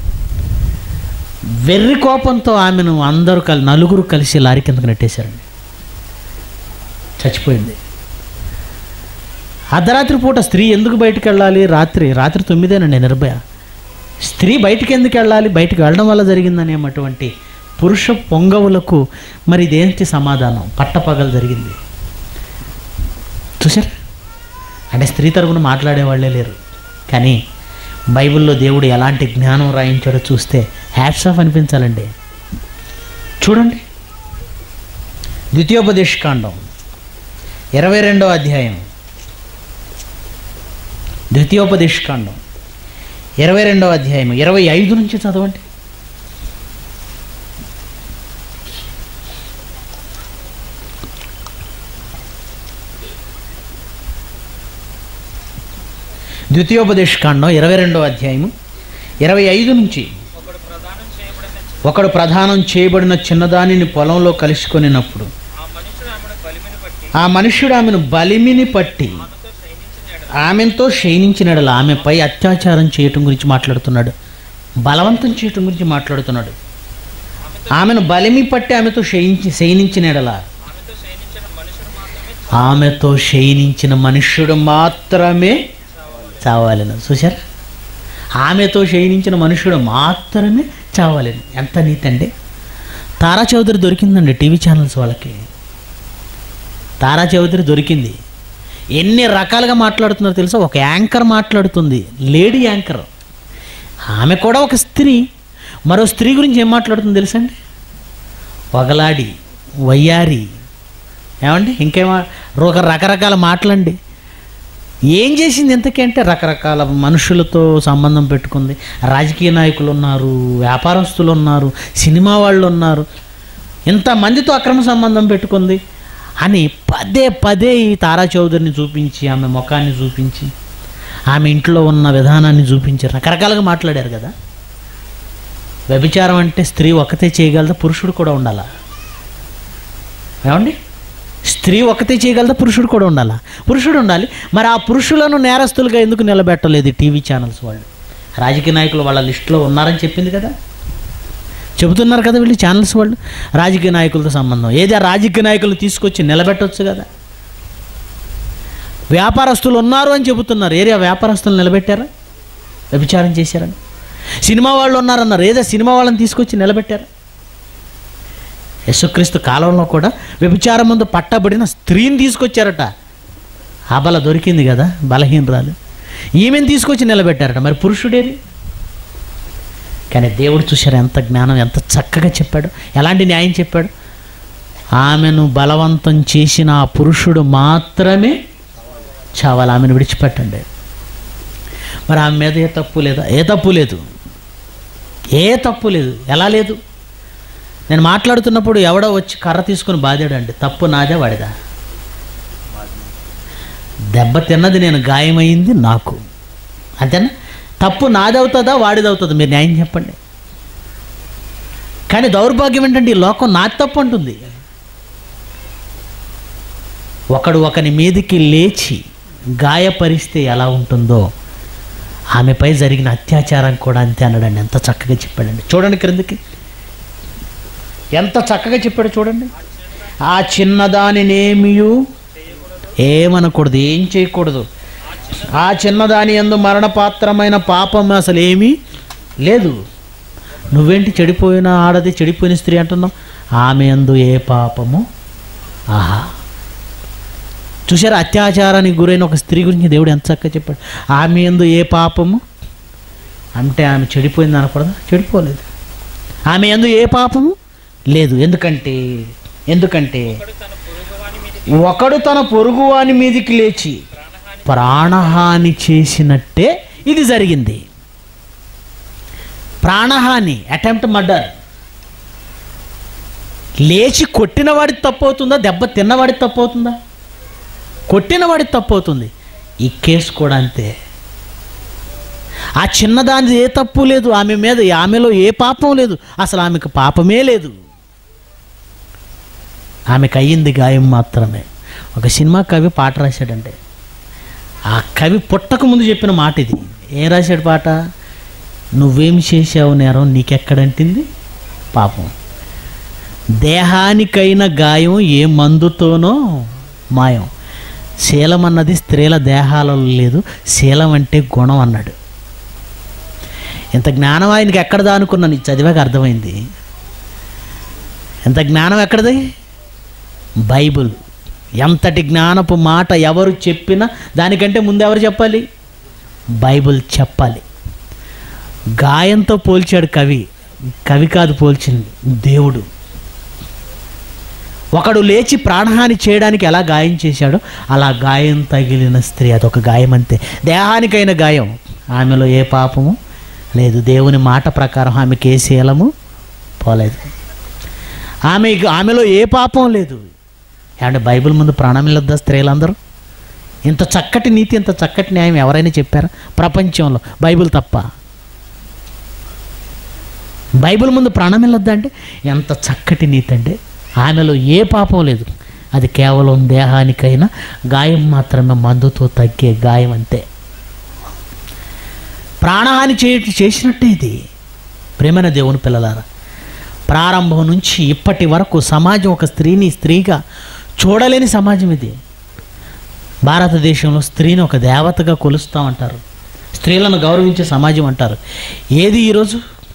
వెర్రి కోపంతో ఆమెను అందరూ కలి నలుగురు కలిసి లారీ కిందకు నెట్టేశారండి. చచ్చిపోయింది. అర్ధరాత్రి పూట స్త్రీ ఎందుకు బయటికి వెళ్ళాలి? రాత్రి రాత్రి తొమ్మిదేనండి నిర్భయ. స్త్రీ బయటికి ఎందుకు వెళ్ళాలి? బయటికి వెళ్ళడం వల్ల జరిగిందనేటువంటి పురుష పొంగవులకు మరి ఇదేంటి సమాధానం? పట్టపగలు జరిగింది. చూసారు, అంటే స్త్రీ తరపున మాట్లాడేవాళ్లే లేరు. కానీ బైబిల్లో దేవుడు ఎలాంటి జ్ఞానం రాయించాడో చూస్తే హ్యాట్స్ ఆఫ్ అనిపించాలండి. చూడండి, ద్వితీయోపదేశకాండం ఇరవై రెండో అధ్యాయం, ద్వితీయోపదేశకాండం ఇరవై రెండవ అధ్యాయం ఇరవై ఐదు నుంచి చదవండి. ద్వితీయోపదేశకాండం ఇరవై రెండవ అధ్యాయము ఇరవై ఐదు నుంచి. ఒకడు ప్రధానం చేయబడిన చిన్నదానిని పొలంలో కలుసుకొనినప్పుడు ఆ మనుష్యుడు ఆమెను బలిమిని పట్టి ఆమెతో శయనించినడల ఆమెపై అత్యాచారం చేయటం గురించి మాట్లాడుతున్నాడు, బలవంతం చేయటం గురించి మాట్లాడుతున్నాడు. ఆమెను బలిమి పట్టి ఆమెతో శయనించి శయనించినడల ఆమెతో శయనించిన మనుష్యుడు మాత్రమే చావాలను. చూశారు, ఆమెతో శయనించిన మనుషుడు మాత్రమే చావాలని. ఎంత నీతి అండి. తారా చౌదరి దొరికిందండి టీవీ ఛానల్స్ వాళ్ళకి. తారా చౌదరి దొరికింది. ఎన్ని రకాలుగా మాట్లాడుతున్నారో తెలుసా? ఒక యాంకర్ మాట్లాడుతుంది, లేడీ యాంకర్, ఆమె కూడా ఒక స్త్రీ. మరో స్త్రీ గురించి ఏం మాట్లాడుతుంది తెలుసండి? వగలాడి, వయ్యారి, ఏమండి ఇంకేమో ఒక రకరకాల మాటలండి. ఏం చేసింది ఎంతకీ అంటే రకరకాల మనుషులతో సంబంధం పెట్టుకుంది. రాజకీయ నాయకులు ఉన్నారు, వ్యాపారస్తులు ఉన్నారు, సినిమా వాళ్ళు ఉన్నారు, ఇంతమందితో అక్రమ సంబంధం పెట్టుకుంది అని పదే పదే ఈ తారా చౌదరిని చూపించి, ఆమె ముఖాన్ని చూపించి, ఆమె ఇంట్లో ఉన్న విధానాన్ని చూపించి రకరకాలుగా మాట్లాడారు కదా. వ్యభిచారం అంటే స్త్రీ ఒకతే చేయగలదా? పురుషుడు కూడా ఉండాలా? ఏమండి, స్త్రీ ఒకతే చేయగలదా? పురుషుడు కూడా ఉండాలా? పురుషుడు ఉండాలి. మరి ఆ పురుషులను నేరస్తులుగా ఎందుకు నిలబెట్టలేదు టీవీ ఛానల్స్ వాళ్ళు? రాజకీయ నాయకులు వాళ్ళ లిస్టులో ఉన్నారని చెప్పింది కదా, చెబుతున్నారు కదా వీళ్ళు ఛానల్స్ వాళ్ళు. రాజకీయ నాయకులతో సంబంధం ఏది? ఆ రాజకీయ నాయకులు తీసుకొచ్చి నిలబెట్టవచ్చు కదా. వ్యాపారస్తులు ఉన్నారు అని చెబుతున్నారు, ఏరియా వ్యాపారస్తులు నిలబెట్టారా? వ్యభిచారం చేశారని. సినిమా వాళ్ళు ఉన్నారన్నారు, ఏదో సినిమా వాళ్ళని తీసుకొచ్చి నిలబెట్టారా? యేసుక్రీస్తు కాలంలో కూడా వ్యభిచారం ముందు పట్టబడిన స్త్రీని తీసుకొచ్చారట. ఆ బల దొరికింది కదా, బలహీనరాలు, ఈమెను తీసుకొచ్చి నిలబెట్టారట. మరి పురుషుడేది? కానీ దేవుడు చూశారు ఎంత జ్ఞానం, ఎంత చక్కగా చెప్పాడు, ఎలాంటి న్యాయం చెప్పాడు. ఆమెను బలవంతం చేసిన ఆ పురుషుడు మాత్రమే చావాలి, ఆమెను విడిచిపెట్టండి. మరి ఆమె మీద ఏ తప్పు లేదా? ఏ తప్పు లేదు, ఏ తప్పు లేదు. ఎలా లేదు? నేను మాట్లాడుతున్నప్పుడు ఎవడో వచ్చి కర్ర తీసుకుని బాధాడండి, తప్పు నాదే వాడిదా? దెబ్బ తిన్నది నేను, గాయమైంది నాకు. అంతేనా? తప్పు నాదవుతుందా వాడిదవుతుందా? మీరు న్యాయం చెప్పండి. కానీ దౌర్భాగ్యం ఏంటంటే ఈ లోకం నాది తప్పు అంటుంది. ఒకడు ఒకని మీదికి లేచి గాయపరిస్తే ఎలా ఉంటుందో ఆమెపై జరిగిన అత్యాచారం కూడా అంతే అన్నాడండి. ఎంత చక్కగా చెప్పాడండి. చూడండి క్రిందికి ఎంత చక్కగా చెప్పాడు చూడండి. ఆ చిన్నదానినేమియు ఏమనకూడదు, ఏం చేయకూడదు. ఆ చిన్నదాని యందు మరణపాత్రమైన పాపం అసలు ఏమీ లేదు. నువ్వేంటి చెడిపోయిన ఆడది, చెడిపోయిన స్త్రీ అంటున్నావు? ఆమె యందు ఏ పాపము? ఆహా, చూసారా? అత్యాచారానికి గురైన ఒక స్త్రీ గురించి దేవుడు ఎంత చక్కగా చెప్పాడు. ఆమె యందు ఏ పాపము అంటే ఆమె చెడిపోయింది అనకూడదు? చెడిపోలేదు. ఆమె యందు ఏ పాపము లేదు. ఎందుకంటే ఎందుకంటే ఒకడు తన పొరుగువాని మీదికి లేచి ప్రాణహాని చేసినట్టే ఇది జరిగింది. ప్రాణహాని, అటెంప్ట్ మర్డర్. లేచి కొట్టినవాడికి తప్పు అవుతుందా? దెబ్బ తిన్నవాడికి తప్పు అవుతుందా? కొట్టినవాడికి తప్పు అవుతుంది. ఈ కేసు కూడా అంతే. ఆ చిన్నదానిది ఏ తప్పు లేదు, ఆమె మీద ఆమెలో ఏ పాపం లేదు, అసలు ఆమెకు పాపమే లేదు. ఆమెకు అయ్యింది గాయం మాత్రమే. ఒక సినిమా కవి పాట రాశాడంటే, ఆ కవి పుట్టక ముందు చెప్పిన మాట ఇది. ఏం రాశాడు పాట? నువ్వేం చేసావు నేరం, నీకెక్కడంటింది పాపం. దేహానికైన గాయం ఏ మందుతోనో మాయం. శీలం అన్నది స్త్రీల దేహాలలో లేదు, శీలం అంటే గుణం అన్నాడు. ఇంత జ్ఞానం ఆయనకి ఎక్కడదా అనుకున్నాను, ఇది చదివాక అర్థమైంది. ఎంత జ్ఞానం ఎక్కడది? బైబుల్. ఎంతటి జ్ఞానపు మాట ఎవరు చెప్పినా దానికంటే ముందు ఎవరు చెప్పాలి? బైబుల్ చెప్పాలి. గాయంతో పోల్చాడు కవి. కవి కాదు పోల్చింది, దేవుడు. ఒకడు లేచి ప్రాణహాని చేయడానికి ఎలా గాయం చేశాడో అలా గాయం తగిలిన స్త్రీ, అదొక గాయం అంతే. దేహానికైన గాయం, ఆమెలో ఏ పాపము లేదు. దేవుని మాట ప్రకారం ఆమెకి ఏ శీలము పోలేదు. ఆమె ఆమెలో ఏ పాపం లేదు. ఏమంటే బైబిల్ ముందు ప్రాణం వెళ్ళొద్దా స్త్రీలందరూ? ఇంత చక్కటి నీతి, ఇంత చక్కటి న్యాయం ఎవరైనా చెప్పారా ప్రపంచంలో? బైబిల్ తప్ప. బైబిల్ ముందు ప్రాణం వెళ్ళొద్దా అంటే ఎంత చక్కటి నీతి అంటే, ఆమెలో ఏ పాపం లేదు. అది కేవలం దేహానికైనా గాయం మాత్రమే, మందుతో తగ్గే గాయం అంతే. ప్రాణహాని చే చేసినట్టే ఇది. ప్రేమైన దేవుని పిల్లలారా, ప్రారంభం నుంచి ఇప్పటి వరకు సమాజం ఒక స్త్రీని స్త్రీగా చూడలేని సమాజం ఇది. భారతదేశంలో స్త్రీని ఒక దేవతగా కొలుస్తామంటారు, స్త్రీలను గౌరవించే సమాజం అంటారు. ఏది ఈరోజు?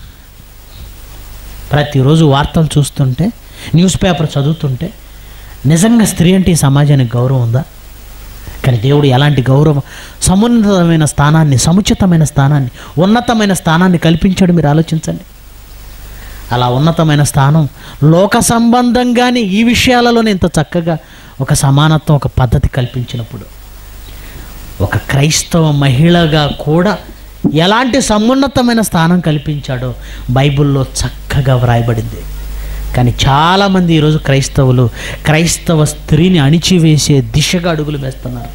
ప్రతిరోజు వార్తలు చూస్తుంటే, న్యూస్ పేపర్ చదువుతుంటే, నిజంగా స్త్రీ అంటే ఈ సమాజానికి గౌరవం ఉందా? కానీ దేవుడు ఎలాంటి గౌరవం, సమున్నతమైన స్థానాన్ని, సముచితమైన స్థానాన్ని, ఉన్నతమైన స్థానాన్ని కల్పించాడు. మీరు ఆలోచించండి. అలా ఉన్నతమైన స్థానం లోక సంబంధంగానే ఈ విషయాలలోనే ఇంత చక్కగా ఒక సమానత్వం, ఒక పద్ధతి కల్పించినప్పుడు, ఒక క్రైస్తవ మహిళగా కూడా ఎలాంటి సమున్నతమైన స్థానం కల్పించాడో బైబిల్లో చక్కగా వ్రాయబడింది. కానీ చాలామంది ఈరోజు క్రైస్తవులు క్రైస్తవ స్త్రీని అణిచివేసే దిశగా అడుగులు వేస్తున్నారు.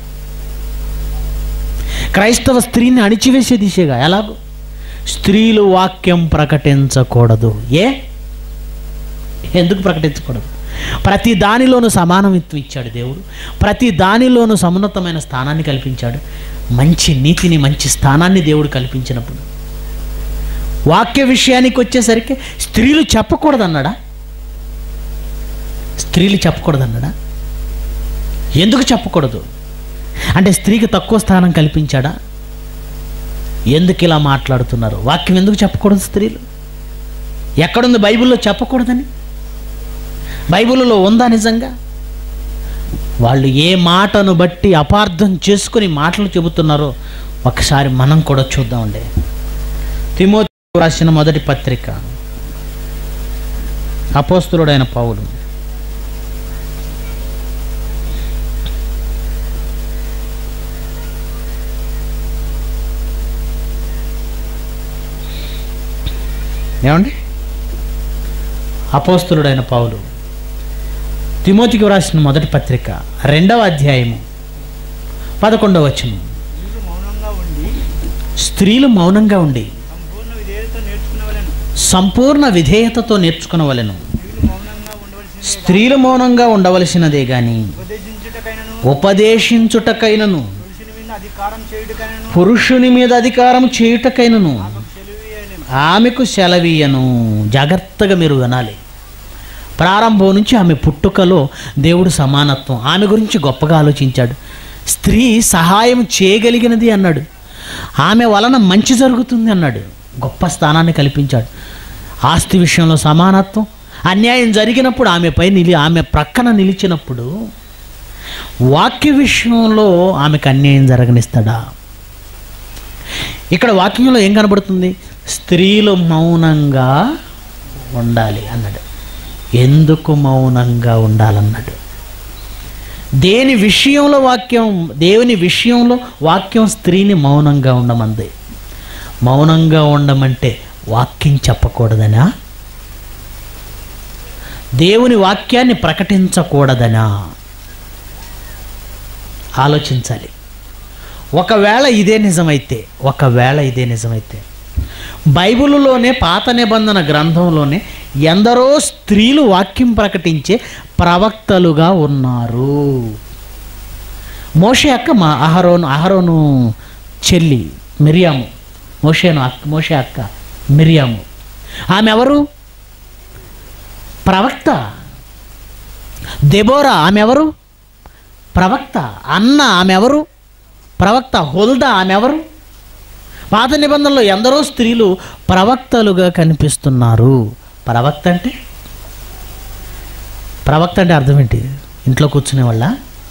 క్రైస్తవ స్త్రీని అణిచివేసే దిశగా. ఎలాగో? స్త్రీలు వాక్యం ప్రకటించకూడదు. ఏ ఎందుకు ప్రకటించకూడదు? ప్రతి దానిలోనూ సమానత్వం ఇచ్చాడు దేవుడు. ప్రతి దానిలోనూ సమున్నతమైన స్థానాన్ని కల్పించాడు. మంచి నీతిని, మంచి స్థానాన్ని దేవుడు కల్పించినప్పుడు వాక్య విషయానికి వచ్చేసరికి స్త్రీలు చెప్పకూడదన్నాడా? స్త్రీలు చెప్పకూడదన్నాడా? ఎందుకు చెప్పకూడదు అంటే స్త్రీకి తక్కువ స్థానం కల్పించాడా? ఎందుకు ఇలా మాట్లాడుతున్నారు? వాక్యం ఎందుకు చెప్పకూడదు? స్త్రీలు ఎక్కడుంది బైబిల్లో చెప్పకూడదని? బైబిల్లో ఉందా నిజంగా? వాళ్ళు ఏ మాటను బట్టి అపార్థం చేసుకుని మాటలు చెబుతున్నారో ఒకసారి మనం కూడా చూద్దామండి. తిమోతి రాసిన మొదటి పత్రిక, అపోస్తలుడైన పౌలు ఏమండి, అపోస్తలుడైన పౌలు తిమోతికి వ్రాసిన మొదటి పత్రిక రెండవ అధ్యాయము పదకొండవ వచనం, వీళ్ళు మౌనంగా ఉండి స్త్రీలు మౌనంగా ఉండి సంపూర్ణ విధేయత నేర్చుకునవలెను. సంపూర్ణ విధేయతతో నేర్చుకునవలెను. వీళ్ళు మౌనంగా ఉండవలసింది స్త్రీలు మౌనంగా ఉండవలసినదే గాని ఉపదేశించుటకైనను ఉపదేశించుటకైనను పురుషుని మీద అధికారం చేయుటకైనను పురుషుని మీద అధికారం చేయుటకైనను ఆమెకు సెలవీయలేము. ఆమెకు సెలవీయను. జాగ్రత్తగా మీరు వినాలి. ప్రారంభం నుంచి ఆమె పుట్టుకలో దేవుడు సమానత్వం, ఆమె గురించి గొప్పగా ఆలోచించాడు. స్త్రీ సహాయం చేయగలిగినది అన్నాడు. ఆమె వలన మంచి జరుగుతుంది అన్నాడు. గొప్ప స్థానాన్ని కల్పించాడు. ఆస్తి విషయంలో సమానత్వం, అన్యాయం జరిగినప్పుడు ఆమెపై నిలి ఆమె ప్రక్కన నిలిచినప్పుడు వాక్య విషయంలో ఆమెకు అన్యాయం జరగనిస్తాడా? ఇక్కడ వాక్యంలో ఏం కనబడుతుంది? స్త్రీలు మౌనంగా ఉండాలి అన్నాడు. ఎందుకు మౌనంగా ఉండాలన్నాడు? దేని విషయంలో వాక్యం, దేవుని విషయంలో వాక్యం స్త్రీని మౌనంగా ఉండమంది. మౌనంగా ఉండమంటే వాక్యం చెప్పకూడదనా? దేవుని వాక్యాన్ని ప్రకటించకూడదనా? ఆలోచించాలి. ఒకవేళ ఇదే నిజమైతే ఒకవేళ ఇదే నిజమైతే బైబిలులోనే పాత నిబంధన గ్రంథంలోనే ఎందరో స్త్రీలు వాక్యం ప్రకటించే ప్రవక్తలుగా ఉన్నారు. మోషే అక్క మా అహరోను అహరోను చెల్లి మిరియాము, మోషేను అక్క మోషే అక్క మిరియాము, ఆమె ఎవరు? ప్రవక్త. దెబోరా ఆమె ఎవరు? ప్రవక్త. అన్న ఆమె ఎవరు? ప్రవక్త. హుల్దా ఆమె ఎవరు? పాత నిబంధనలో ఎందరో స్త్రీలు ప్రవక్తలుగా కనిపిస్తున్నారు. ప్రవక్త అంటే ప్రవక్త అంటే అర్థం ఏంటి? ఇంట్లో కూర్చునే వాళ్ళ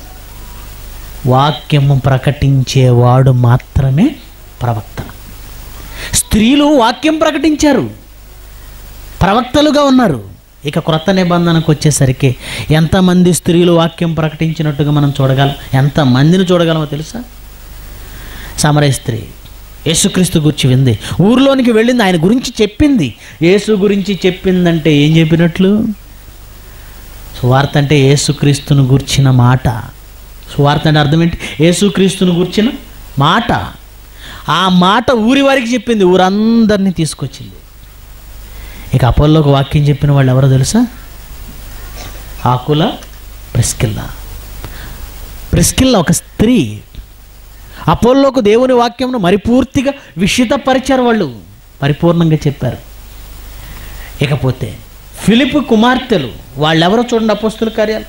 వాక్యము ప్రకటించేవాడు మాత్రమే ప్రవక్త. స్త్రీలు వాక్యం ప్రకటించారు, ప్రవక్తలుగా ఉన్నారు. ఇక క్రొత్త నిబంధనకు వచ్చేసరికి ఎంతమంది స్త్రీలు వాక్యం ప్రకటించినట్టుగా మనం చూడగలం? ఎంతమందిని చూడగలమో తెలుసా? సమరయ స్త్రీ యేసుక్రీస్తు గురించి వింది, ఊరిలోనికి వెళ్ళింది, ఆయన గురించి చెప్పింది. యేసు గురించి చెప్పిందంటే ఏం చెప్పినట్లు? సువార్త అంటే యేసుక్రీస్తును గూర్చిన మాట. సువార్త అంటే అర్థం ఏంటి? యేసుక్రీస్తును గూర్చిన మాట. ఆ మాట ఊరి వారికి చెప్పింది, ఊరందరినీ తీసుకొచ్చింది. ఇక అపోల్లోకి వాక్యం చెప్పిన వాళ్ళు ఎవరో తెలుసా? ఆకుల ప్రిస్కిల్లా. ప్రిస్కిల్లా ఒక స్త్రీ. అపోల్లోకి దేవుని వాక్యంను మరిపూర్తిగా విషితపరిచారు, వాళ్ళు పరిపూర్ణంగా చెప్పారు. ఇకపోతే ఫిలిప్పు కుమార్తెలు, వాళ్ళెవరో చూడండి. అపోస్తుల కార్యాలు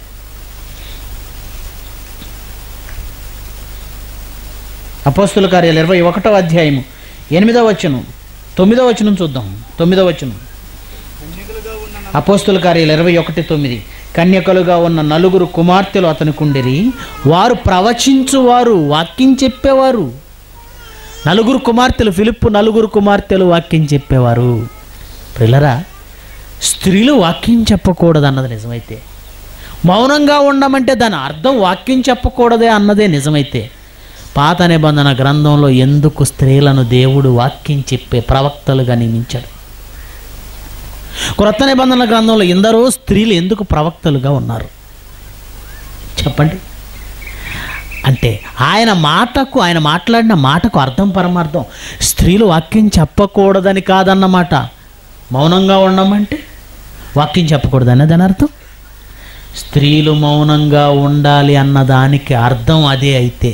అపోస్తుల కార్యాలు ఇరవై ఒకటో అధ్యాయము ఎనిమిదవ వచనం తొమ్మిదవ వచనం చూద్దాం. తొమ్మిదవ వచనం కన్యకలుగా ఉన్న అపోస్తుల కార్యాలు ఇరవై ఒకటి తొమ్మిది. కన్యకలుగా ఉన్న నలుగురు కుమార్తెలు అతనికి ఉండిరి, వారు ప్రవచించువారు, వాక్యం చెప్పేవారు. నలుగురు కుమార్తెలు, ఫిలిప్పు నలుగురు కుమార్తెలు వాక్యం చెప్పేవారు. ప్రియులరా, స్త్రీలు వాక్యం చెప్పకూడదు అన్నది నిజమైతే, మౌనంగా ఉండమంటే దాని అర్థం వాక్యం చెప్పకూడదే అన్నదే నిజమైతే, పాత నిబంధన గ్రంథంలో ఎందుకు స్త్రీలను దేవుడు వాక్యం చెప్పే ప్రవక్తలుగా నియమించాడు? క్రొత్త నిబంధన గ్రంథంలో ఎందరో స్త్రీలు ఎందుకు ప్రవక్తలుగా ఉన్నారు చెప్పండి? అంటే ఆయన మాటకు, ఆయన మాట్లాడిన మాటకు అర్థం పరమార్థం స్త్రీలు వాక్యం చెప్పకూడదని కాదన్నమాట. మౌనంగా ఉండమంటే వాక్యం చెప్పకూడదని దాని అర్థం. స్త్రీలు మౌనంగా ఉండాలి అన్నదానికి అర్థం అదే అయితే,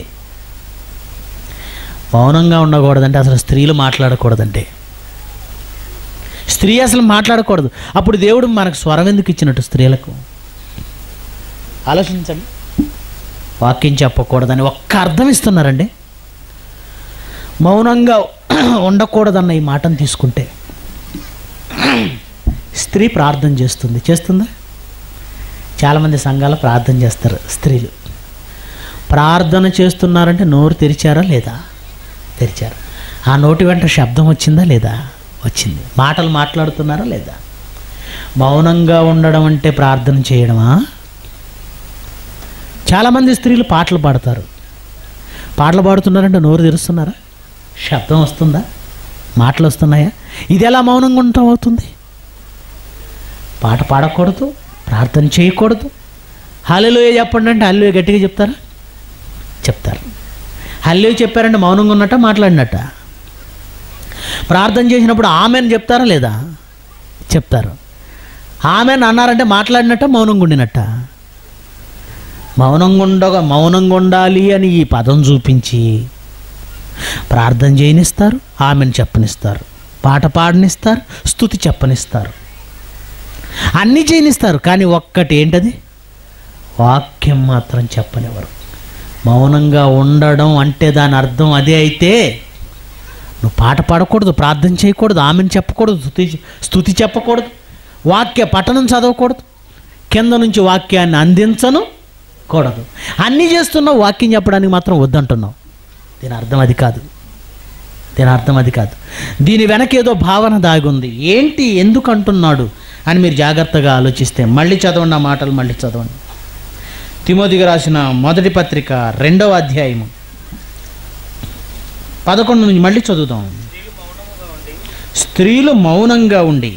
మౌనంగా ఉండకూడదంటే అసలు స్త్రీలు మాట్లాడకూడదంటే, స్త్రీ అసలు మాట్లాడకూడదు. అప్పుడు దేవుడు మనకు స్వరం ఎందుకు ఇచ్చినట్టు స్త్రీలకు? ఆలోచించండి. వాక్యం చెప్పకూడదని ఒక్క అర్థం ఇస్తున్నారండి. మౌనంగా ఉండకూడదన్న ఈ మాటను తీసుకుంటే, స్త్రీ ప్రార్థన చేస్తుంది, చేస్తుందా? చాలామంది సంఘాలు ప్రార్థన చేస్తారు. స్త్రీలు ప్రార్థన చేస్తున్నారంటే నోరు తెరిచారా లేదా? తెరిచారు. ఆ నోటి వెంట శబ్దం వచ్చిందా లేదా? వచ్చింది. మాటలు మాట్లాడుతున్నారా లేదా? మౌనంగా ఉండడం అంటే ప్రార్థన చేయడమా? చాలామంది స్త్రీలు పాటలు పాడతారు. పాటలు పాడుతున్నారంటే నోరు తెరుస్తున్నారా? శబ్దం వస్తుందా? మాటలు వస్తున్నాయా? ఇది ఎలా మౌనంగా ఉండటం అవుతుంది? పాట పాడకూడదు, ప్రార్థన చేయకూడదు. హల్లెలూయా చెప్పండి అంటే హల్లెలూయా గట్టిగా చెప్తారా? చెప్తారు. హల్లెలూయా చెప్పారంటే మౌనంగా ఉన్నట్ట మాట్లాడినట్ట? ప్రార్థన చేసినప్పుడు ఆమెన్ చెప్తారా లేదా? చెప్తారు. ఆమెన్ అన్నారంటే మాట్లాడినట్ట మౌనంగా ఉండినట్ట? మౌనంగా ఉండగా మౌనంగా ఉండాలి అని ఈ పదం చూపించి ప్రార్థన చేయనిస్తారు, ఆమెను చెప్పనిస్తారు, పాట పాడనిస్తారు, స్తుతి చెప్పనిస్తారు, అన్నీ చేయనిస్తారు. కానీ ఒక్కటి ఏంటది? వాక్యం మాత్రం చెప్పనివ్వరు. మౌనంగా ఉండడం అంటే దాని అర్థం అదే అయితే నువ్వు పాట పాడకూడదు, ప్రార్థన చేయకూడదు, ఆమెను చెప్పకూడదు, స్తుతి స్తుతి చెప్పకూడదు, వాక్య పఠనం చదవకూడదు, కింద నుంచి వాక్యాన్ని అందించను కూడదు. అన్నీ చేస్తున్నావు, వాక్యం చెప్పడానికి మాత్రం వద్దంటున్నావు. దీని అర్థం అది కాదు. దీని అర్థం అది కాదు. దీని వెనక ఏదో భావన దాగుంది. ఏంటి, ఎందుకు అంటున్నాడు అని మీరు జాగ్రత్తగా ఆలోచిస్తే, మళ్ళీ చదవండి ఆ మాటలు, మళ్ళీ చదవండి. తిమోతికి రాసిన మొదటి పత్రిక రెండవ అధ్యాయము పదకొండు నుంచి మళ్ళీ చదువుదాం. స్త్రీలు మౌనంగా ఉండి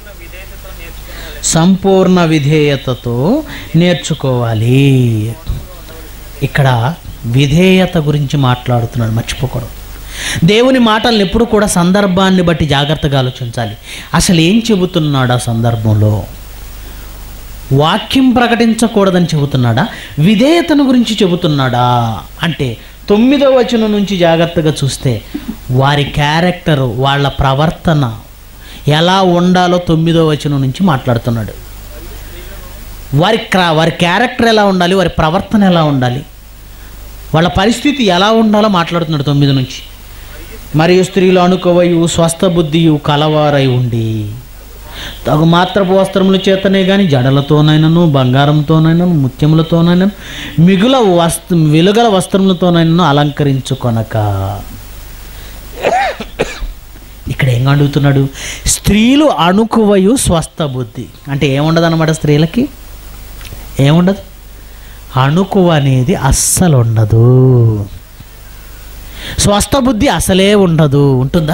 సంపూర్ణ విధేయతతో నేర్చుకోవాలి. ఇక్కడ విధేయత గురించి మాట్లాడుతున్నాడు, మర్చిపోకూడదు. దేవుని మాటలను ఎప్పుడు కూడా సందర్భాన్ని బట్టి జాగ్రత్తగా ఆలోచించాలి. అసలు ఏం చెబుతున్నాడు ఆ సందర్భంలో? వాక్యం ప్రకటించకూడదని చెబుతున్నాడా, విధేయతను గురించి చెబుతున్నాడా? అంటే తొమ్మిదవ వచనం నుంచి జాగ్రత్తగా చూస్తే వారి క్యారెక్టర్, వాళ్ళ ప్రవర్తన ఎలా ఉండాలో తొమ్మిదవ వచనం నుంచి మాట్లాడుతున్నాడు. వారి వారి క్యారెక్టర్ ఎలా ఉండాలి, వారి ప్రవర్తన ఎలా ఉండాలి, వాళ్ళ పరిస్థితి ఎలా ఉండాలో మాట్లాడుతున్నాడు తొమ్మిది నుంచి. మరియు స్త్రీలు అనుకోవయు స్వస్థ బుద్ధియు కలవారై ఉండి తగు మాత్రపు వస్త్రముల చేతనే కానీ జడలతోనైనను బంగారంతోనైనను ముత్యములతోనైనను మిగుల వస్త్ర వెలుగల వస్త్రములతోనైనను అలంకరించుకొనక. ఇక్కడ ఏం అడుగుతున్నాడు? స్త్రీలు అణుకువయు స్వస్థ బుద్ధి అంటే ఏముండదు అన్నమాట. స్త్రీలకి ఏముండదు, అణుకువ అనేది అస్సలు ఉండదు. స్వస్థ బుద్ధి అసలే ఉండదు. ఉంటుందా?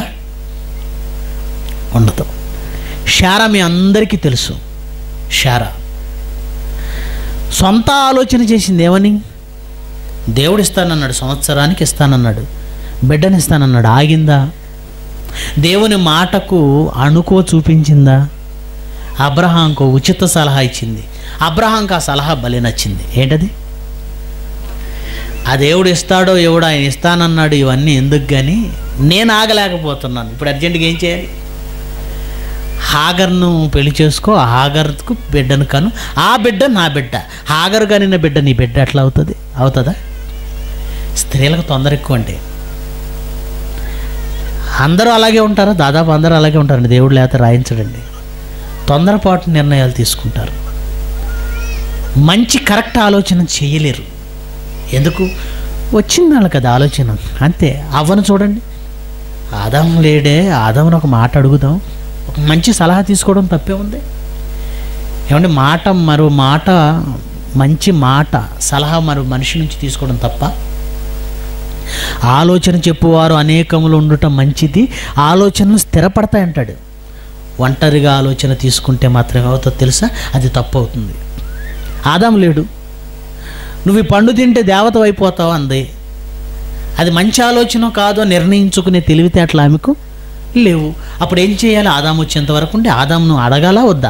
ఉండదు. శారా మీ అందరికీ తెలుసు. శారా సొంత ఆలోచన చేసింది. ఏమని? దేవుడు ఇస్తానన్నాడు, సంవత్సరానికి ఇస్తానన్నాడు, బిడ్డని ఇస్తానన్నాడు. ఆగిందా? దేవుని మాటకు అణుకువ చూపించిందా? అబ్రహాంకు ఉచిత సలహా ఇచ్చింది. అబ్రహాంకు ఆ సలహా భలే నచ్చింది. ఏంటది? ఆ దేవుడు ఇస్తాడో ఎవడో, ఆయన ఇస్తానన్నాడు, ఇవన్నీ ఎందుకు కానీ నేను ఆగలేకపోతున్నాను. ఇప్పుడు అర్జెంటుగా ఏం చేయాలి? హాగర్ను పెళ్లి చేసుకో, హాగర్కు బిడ్డను కను, ఆ బిడ్డ నా బిడ్డ. హాగర్ కనిన బిడ్డ నీ బిడ్డ ఎట్లా అవుతుంది? అవుతుందా? స్త్రీలకు తొందర ఎక్కువ. అంటే అందరూ అలాగే ఉంటారా? దాదాపు అందరూ అలాగే ఉంటారండి. దేవుడు లేకపోతే రాయించడండి. తొందరపాటు నిర్ణయాలు తీసుకుంటారు. మంచి కరెక్ట్ ఆలోచన చేయలేరు. ఎందుకు? వచ్చింది వాళ్ళకి అది ఆలోచన, అంతే. అవ్వను చూడండి, ఆదాం లేడే, ఆదామును ఒక మాట అడుగుదాం, ఒక మంచి సలహా తీసుకోవడం తప్పే ఉంది? ఏమంటే మాట మరో మాట, మంచి మాట సలహా మరో మనిషి నుంచి తీసుకోవడం తప్ప? ఆలోచన చెప్పువారు అనేకములు ఉండటం మంచిది, ఆలోచనలు స్థిరపడతాయి అంటాడు. ఒంటరిగా ఆలోచన తీసుకుంటే మాత్రం ఏమవుతుందో తెలుసా? అది తప్పు అవుతుంది. ఆదాం లేడు, నువ్వు ఈ పండు తింటే దేవత అయిపోతావు అంది. అది మంచి ఆలోచన కాదో నిర్ణయించుకునే తెలివితేటలు ఆమెకు లేవు. అప్పుడు ఏం చేయాలి? ఆదాము వచ్చేంత వరకు ఉండి ఆదామును అడగాలా వద్దా?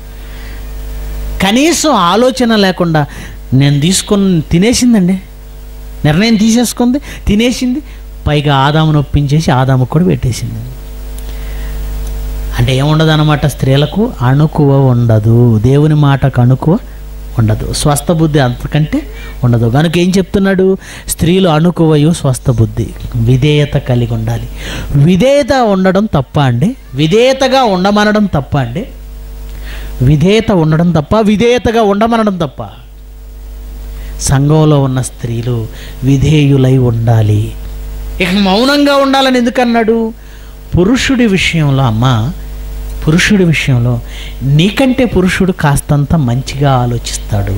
కనీసం ఆలోచన లేకుండా నేను తీసుకొని తినేసిందండి, నిర్ణయం తీసేసుకుంది, తినేసింది, పైగా ఆదామును ఒప్పించేసి ఆదాముకు కూడా పెట్టేసింది. అంటే ఏముండదు అన్నమాట. స్త్రీలకు అణుకువ ఉండదు, దేవుని మాటకు అణుకువ ఉండదు, స్వస్థ బుద్ధి అంతకంటే ఉండదు. కనుక ఏం చెప్తున్నాడు? స్త్రీలు అణుకువయు స్వస్థ బుద్ధి, విధేయత కలిగి ఉండాలి. విధేయత ఉండడం తప్ప అండి? విధేయతగా ఉండమనడం తప్ప అండి? విధేయత ఉండడం తప్ప, విధేయతగా ఉండమనడం తప్ప? సంఘంలో ఉన్న స్త్రీలు విధేయులై ఉండాలి. ఇక మౌనంగా ఉండాలని ఎందుకన్నాడు? పురుషుడి విషయంలో, అమ్మ పురుషుడి విషయంలో నీకంటే పురుషుడు కాస్తంత మంచిగా ఆలోచిస్తాడు.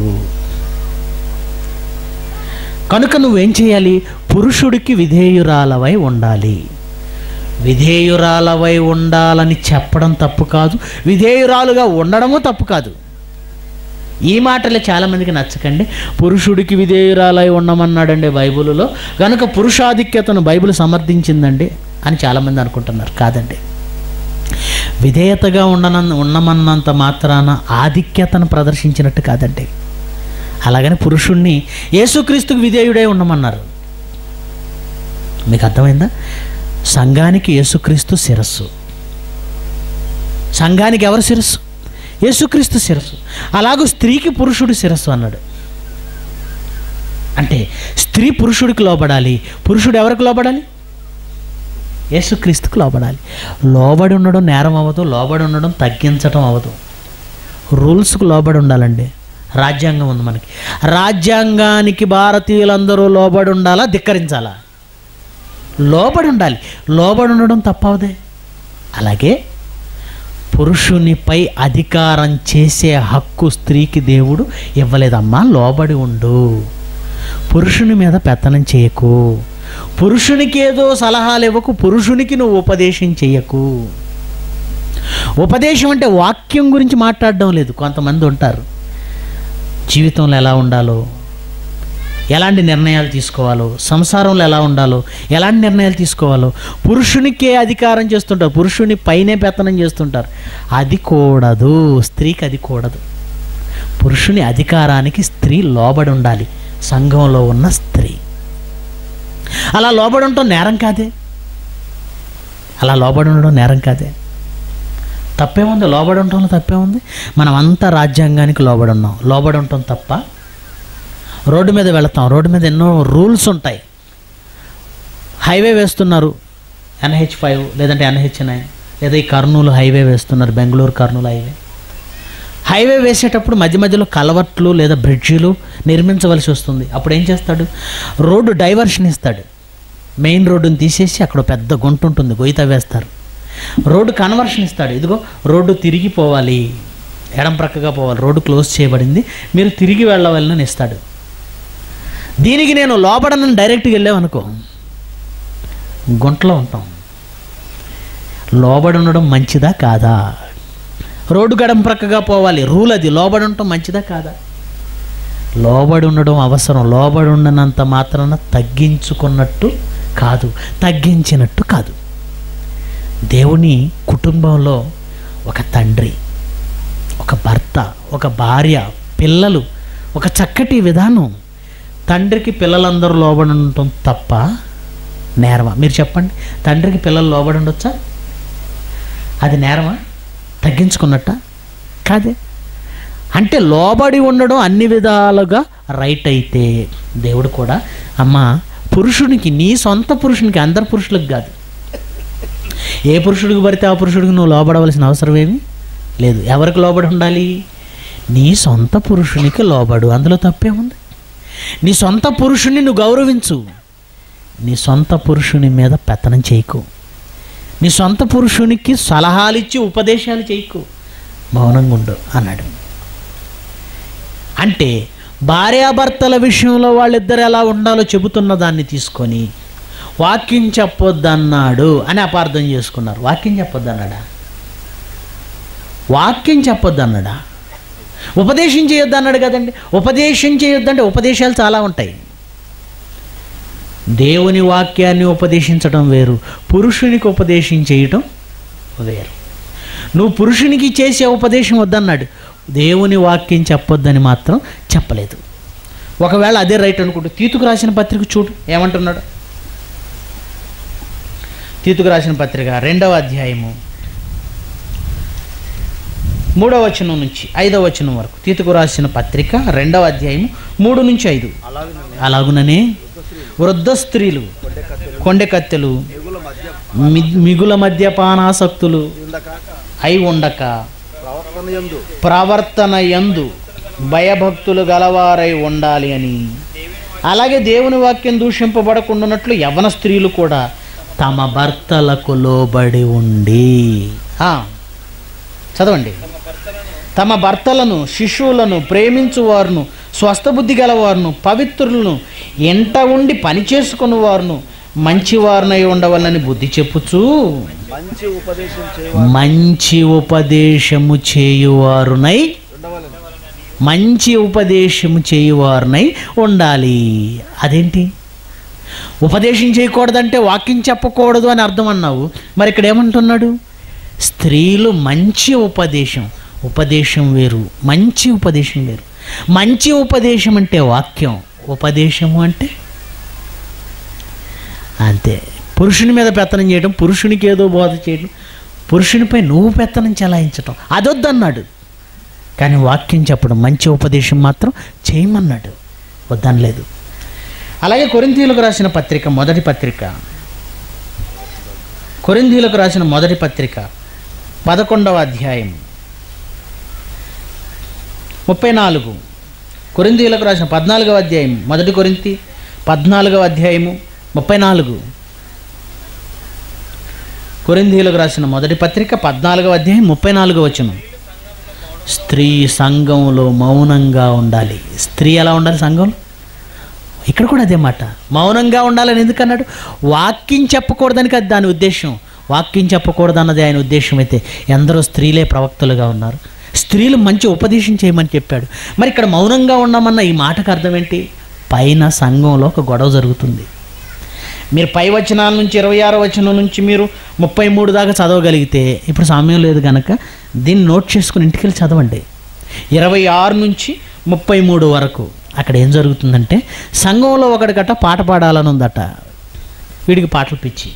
కనుక నువ్వేం చేయాలి? పురుషుడికి విధేయురాలవై ఉండాలి. విధేయురాలవై ఉండాలని చెప్పడం తప్పు కాదు, విధేయురాలుగా ఉండడము తప్పు కాదు. ఈ మాటలే చాలామందికి నచ్చకండి. పురుషుడికి విధేయురాలై ఉండమన్నాడండి బైబిల్లో, కనుక పురుషాధిక్యతను బైబిల్ సమర్థించిందండి అని చాలామంది అనుకుంటున్నారు. కాదండి. విధేయతగా ఉండన ఉండమన్నంత మాత్రాన ఆధిక్యతను ప్రదర్శించినట్టు కాదండి. అలాగని పురుషుణ్ణి యేసుక్రీస్తుకు విధేయుడై ఉండమన్నారు. మీకు అర్థమైందా? సంఘానికి యేసుక్రీస్తు శిరస్సు. సంఘానికి ఎవరు శిరస్సు? యేసుక్రీస్తు శిరస్సు. అలాగూ స్త్రీకి పురుషుడు శిరస్సు అన్నాడు. అంటే స్త్రీ పురుషుడికి లోబడాలి, పురుషుడు ఎవరికి లోబడాలి? యేసుక్రీస్తుకు లోబడాలి. లోబడి ఉండడం నేరం అవ్వదు, లోబడి ఉండడం తగ్గించడం అవ్వదు. రూల్స్కు లోబడి ఉండాలండి. రాజ్యాంగం ఉంది మనకి. రాజ్యాంగానికి భారతీయులందరూ లోబడి ఉండాలా, ధిక్కరించాలా? లోబడి ఉండాలి. లోబడి ఉండడం తప్పవదే. అలాగే పురుషునిపై అధికారం చేసే హక్కు స్త్రీకి దేవుడు ఇవ్వలేదమ్మా. లోబడి ఉండు, పురుషుని మీద పెత్తనం చేయకు, పురుషునికి ఏదో సలహాలు ఇవ్వకు, పురుషునికి నువ్వు ఉపదేశం చేయకు. ఉపదేశం అంటే వాక్యం గురించి మాట్లాడడం లేదు. కొంతమంది ఉంటారు జీవితంలో ఎలా ఉండాలో, ఎలాంటి నిర్ణయాలు తీసుకోవాలో, సంసారంలో ఎలా ఉండాలో, ఎలాంటి నిర్ణయాలు తీసుకోవాలో పురుషునికే అధికారం చేస్తుంటారు, పురుషుని పైనే పెత్తనం చేస్తుంటారు. అది కూడదు. స్త్రీకి అది కూడదు. పురుషుని అధికారానికి స్త్రీ లోబడి ఉండాలి, సంఘంలో ఉన్న స్త్రీ. అలా లోబడి ఉండటం నేరం కాదే. అలా లోబడి ఉండడం నేరం కాదే. తప్పేముంది? లోబడి ఉండటంలో తప్పేముంది? మనం అంతా రాజ్యాంగానికి లోబడి ఉన్నాం. లోబడి ఉండటం తప్ప? రోడ్డు మీద వెళతాం, రోడ్డు మీద ఎన్నో రూల్స్ ఉంటాయి. హైవే వేస్తున్నారు, ఎన్హెచ్ ఫైవ్ లేదంటే ఎన్హెచ్ నైన్, లేదా ఈ కర్నూలు హైవే వేస్తున్నారు, బెంగళూరు కర్నూలు హైవే. హైవే వేసేటప్పుడు మధ్య మధ్యలో కలవట్లు లేదా బ్రిడ్జిలు నిర్మించవలసి వస్తుంది. అప్పుడు ఏం చేస్తాడు? రోడ్డు డైవర్షన్ ఇస్తాడు. మెయిన్ రోడ్డుని తీసేసి అక్కడ పెద్ద గుంట ఉంటుంది, గొయ్యి తవ్వేస్తారు. రోడ్డు కన్వర్షన్ ఇస్తాడు. ఇదిగో రోడ్డు తిరిగిపోవాలి, ఎడం ప్రక్కగా పోవాలి, రోడ్డు క్లోజ్ చేయబడింది, మీరు తిరిగి వెళ్ళవాలని ఇస్తాడు. దీనికి నేను లోపడనని డైరెక్ట్గా వెళ్ళామనుకో, గుంటలో ఉంటాం. లోబడి ఉండడం మంచిదా కాదా? రోడ్డు గడం ప్రక్కగా పోవాలి, రూల్ అది. లోబడి ఉండటం మంచిదా కాదా? లోబడి ఉండడం అవసరం. లోబడి ఉండనంత మాత్రాన తగ్గించుకున్నట్టు కాదు, తగ్గించినట్టు కాదు. దేవుని కుటుంబంలో ఒక తండ్రి, ఒక భర్త, ఒక భార్య, పిల్లలు, ఒక చక్కటి విధానం. తండ్రికి పిల్లలందరూ లోబడి ఉండటం తప్ప నేరమా? మీరు చెప్పండి. తండ్రికి పిల్లలు లోబడి ఉండొచ్చా? అది నేరమా? తగ్గించుకున్నట్ట కాదే. అంటే లోబడి ఉండడం అన్ని విధాలుగా రైట్ అయితే దేవుడు కూడా అమ్మ పురుషునికి, నీ సొంత పురుషునికి, అందరు పురుషులకు కాదు, ఏ పురుషుడికి పడితే ఆ పురుషుడికి నువ్వు లోబడవలసిన అవసరం ఏమీ లేదు. ఎవరికి లోబడి ఉండాలి? నీ సొంత పురుషునికి లోబడు. అందులో తప్పేముంది? నీ సొంత పురుషుని నువ్వు గౌరవించు. నీ సొంత పురుషుని మీద పెత్తనం చేయకు. నీ సొంత పురుషునికి సలహాలు ఇచ్చి ఉపదేశాలు చేయకు. మౌనంగా ఉండు అన్నాడు. అంటే భార్యాభర్తల విషయంలో వాళ్ళిద్దరు ఎలా ఉండాలో చెబుతున్న దాన్ని తీసుకొని వాక్యం చెప్పొద్దన్నాడు అని అపార్థం చేసుకున్నారు. వాక్యం చెప్పొద్దన్నాడా? వాక్యం చెప్పొద్దన్నాడా? ఉపదేశం చేయొద్దు అన్నాడు కదండి. ఉపదేశం చేయొద్దంటే ఉపదేశాలు చాలా ఉంటాయి. దేవుని వాక్యాన్ని ఉపదేశించడం వేరు, పురుషునికి ఉపదేశం చేయటం వేరు. నువ్వు పురుషునికి చేసే ఉపదేశం వద్దన్నాడు, దేవుని వాక్యం చెప్పొద్దని మాత్రం చెప్పలేదు. ఒకవేళ అదే రైట్ అనుకుంటూ తీతుకు రాసిన పత్రిక చూడు ఏమంటున్నాడు. తీతుకు రాసిన పత్రిక రెండవ అధ్యాయము మూడవ వచనం నుంచి ఐదవ వచనం వరకు. తీతుకు రాసిన పత్రిక రెండవ అధ్యాయము మూడు నుంచి ఐదు. అలాగుననే వృద్ధ స్త్రీలు, కొండె కత్తెలు, మిగుల మద్యపానాసక్తులు అయి ఉండక ప్రవర్తన యందు భయభక్తులు గలవారై ఉండాలి అని, అలాగే దేవుని వాక్యం దూషింపబడకుండానట్లు యవ్వన స్త్రీలు కూడా తమ భర్తలకు లోబడి ఉండి, చదవండి, తమ భర్తలను, శిశువులను ప్రేమించువారును, స్వస్థబుద్ధి గలవారును, పవిత్రులను, ఎంట ఉండి పని చేసుకుని వారును, మంచివారినై ఉండవాలని బుద్ధి చెప్పుచూ మంచి ఉపదేశము చేయువారునై మంచి ఉపదేశం చేయువారినై ఉండాలి. అదేంటి? ఉపదేశం చేయకూడదంటే వాక్యం చెప్పకూడదు అని అర్థం అన్నావు. మరి ఇక్కడ ఏమంటున్నాడు? స్త్రీలు మంచి ఉపదేశం, ఉపదేశం వేరు, మంచి ఉపదేశం వేరు. మంచి ఉపదేశం అంటే వాక్యం, ఉపదేశము అంటే అంతే. పురుషుని మీద పెత్తనం చేయడం, పురుషునికి ఏదో బోధ చేయడం, పురుషునిపై నువ్వు పెత్తనం చెలాయించటం అదొద్దన్నాడు. కానీ వాక్యం చెప్పడం, మంచి ఉపదేశం మాత్రం చేయమన్నాడు, వద్దనలేదు. అలాగే కొరింథీయులకు రాసిన పత్రిక, మొదటి పత్రిక, కొరింథీయులకు రాసిన మొదటి పత్రిక పదకొండవ అధ్యాయం ముప్పై నాలుగు. కొరింథీయులకు రాసిన పద్నాలుగవ అధ్యాయం, మొదటి కొరింథీ పద్నాలుగవ అధ్యాయము ముప్పై నాలుగు. కొరింథీయులకు రాసిన మొదటి పత్రిక పద్నాలుగవ అధ్యాయం ముప్పై నాలుగవ వచనం. స్త్రీ సంఘంలో మౌనంగా ఉండాలి. స్త్రీ ఎలా ఉండాలి సంఘంలో? ఇక్కడ కూడా అదే మాట, మౌనంగా ఉండాలని ఎందుకన్నాడు? వాక్యం చెప్పకూడదని కదా దాని ఉద్దేశం. వాక్యం చెప్పకూడదు అన్నది ఆయన ఉద్దేశం అయితే ఎందరో స్త్రీలే ప్రవక్తలుగా ఉన్నారు. స్త్రీలు మంచి ఉపదేశం చేయమని చెప్పాడు. మరి ఇక్కడ మౌనంగా ఉన్నామన్న ఈ మాటకు అర్థం ఏంటి? పైన సంఘంలో ఒక గొడవ జరుగుతుంది. మీరు పై వచనాల నుంచి ఇరవై ఆరో వచనం నుంచి మీరు ముప్పై మూడు దాకా చదవగలిగితే, ఇప్పుడు సమయం లేదు కనుక దీన్ని నోట్ చేసుకుని ఇంటికి వెళ్ళి చదవండి. ఇరవై ఆరు నుంచి ముప్పై మూడు వరకు అక్కడ ఏం జరుగుతుందంటే, సంఘంలో ఒకడికట పాట పాడాలని ఉందట, వీడికి పాటలు పిచ్చి.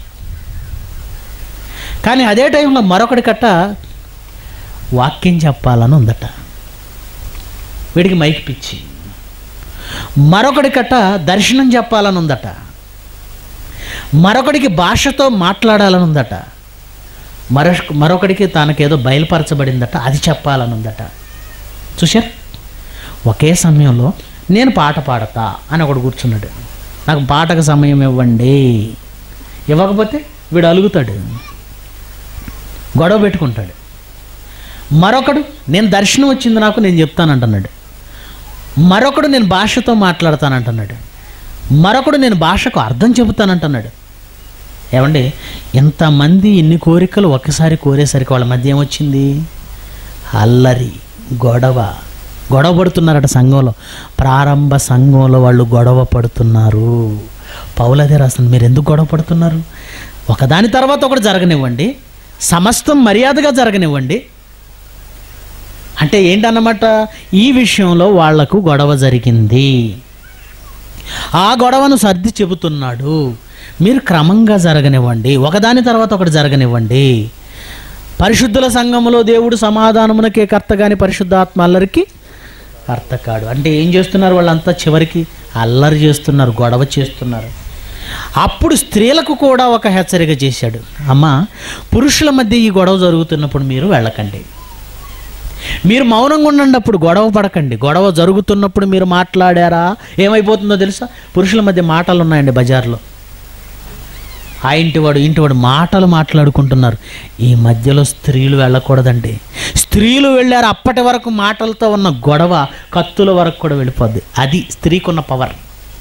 కానీ అదే టైంలో మరొకడికట వాక్యం చెప్పాలని ఉందట, వీడికి మైక్ పిచ్చి. మరొకడికట దర్శనం చెప్పాలని ఉందట, మరొకడికి భాషతో మాట్లాడాలని ఉందట, మరొ మరొకడికి తనకేదో బయలుపరచబడిందట, అది చెప్పాలని ఉందట. చూశారు? ఒకే సమయంలో నేను పాట పాడతా అని ఒకడు కూర్చున్నాడు, నాకు పాటకు సమయం ఇవ్వండి, ఇవ్వకపోతే వీడు అలుగుతాడు, గొడవ పెట్టుకుంటాడు. మరొకడు నేను దర్శనం వచ్చింది నాకు, నేను చెప్తానంటున్నాడు. మరొకడు నేను భాషతో మాట్లాడతానంటున్నాడు. మరొకడు నేను భాషకు అర్థం చెబుతానంటున్నాడు. ఏమండి, ఇంతమంది ఇన్ని కోరికలు ఒక్కసారి కోరేసరికి వాళ్ళ మధ్య ఏమొచ్చింది? అల్లరి, గొడవ. గొడవ పడుతున్నారట సంఘంలో. ప్రారంభ సంఘంలో వాళ్ళు గొడవ పడుతున్నారు. పౌలదే రాస్తుంది, మీరు ఎందుకు గొడవ పడుతున్నారు? ఒకదాని తర్వాత ఒకటి జరగనివ్వండి, సమస్తం మర్యాదగా జరగనివ్వండి. అంటే ఏంటన్నమాట? ఈ విషయంలో వాళ్లకు గొడవ జరిగింది, ఆ గొడవను సర్ది చెబుతున్నాడు. మీరు క్రమంగా జరగనివ్వండి, ఒకదాని తర్వాత ఒకటి జరగనివ్వండి. పరిశుద్ధుల సంఘములో దేవుడు సమాధానమునకే కర్త గాని పరిశుద్ధాత్మ అల్లరికి కర్త కాడు. అంటే ఏం చేస్తున్నారు వాళ్ళంతా? చివరికి అల్లరి చేస్తున్నారు, గొడవ చేస్తున్నారు. అప్పుడు స్త్రీలకు కూడా ఒక హెచ్చరిక చేశాడు, అమ్మ, పురుషుల మధ్య ఈ గొడవ జరుగుతున్నప్పుడు మీరు వెళ్ళకండి, మీరు మౌనంగా ఉండండి, అప్పుడు గొడవ పడకండి. గొడవ జరుగుతున్నప్పుడు మీరు మాట్లాడారా ఏమైపోతుందో తెలుసా? పురుషుల మధ్య మాటలు ఉన్నాయండి బజార్లో, ఆ ఇంటివాడు ఇంటివాడు మాటలు మాట్లాడుకుంటున్నారు. ఈ మధ్యలో స్త్రీలు వెళ్ళకూడదండి. స్త్రీలు వెళ్ళారు, అప్పటి వరకు మాటలతో ఉన్న గొడవ కత్తుల వరకు కూడా వెళ్ళిపోద్ది. అది స్త్రీకి ఉన్న పవర్.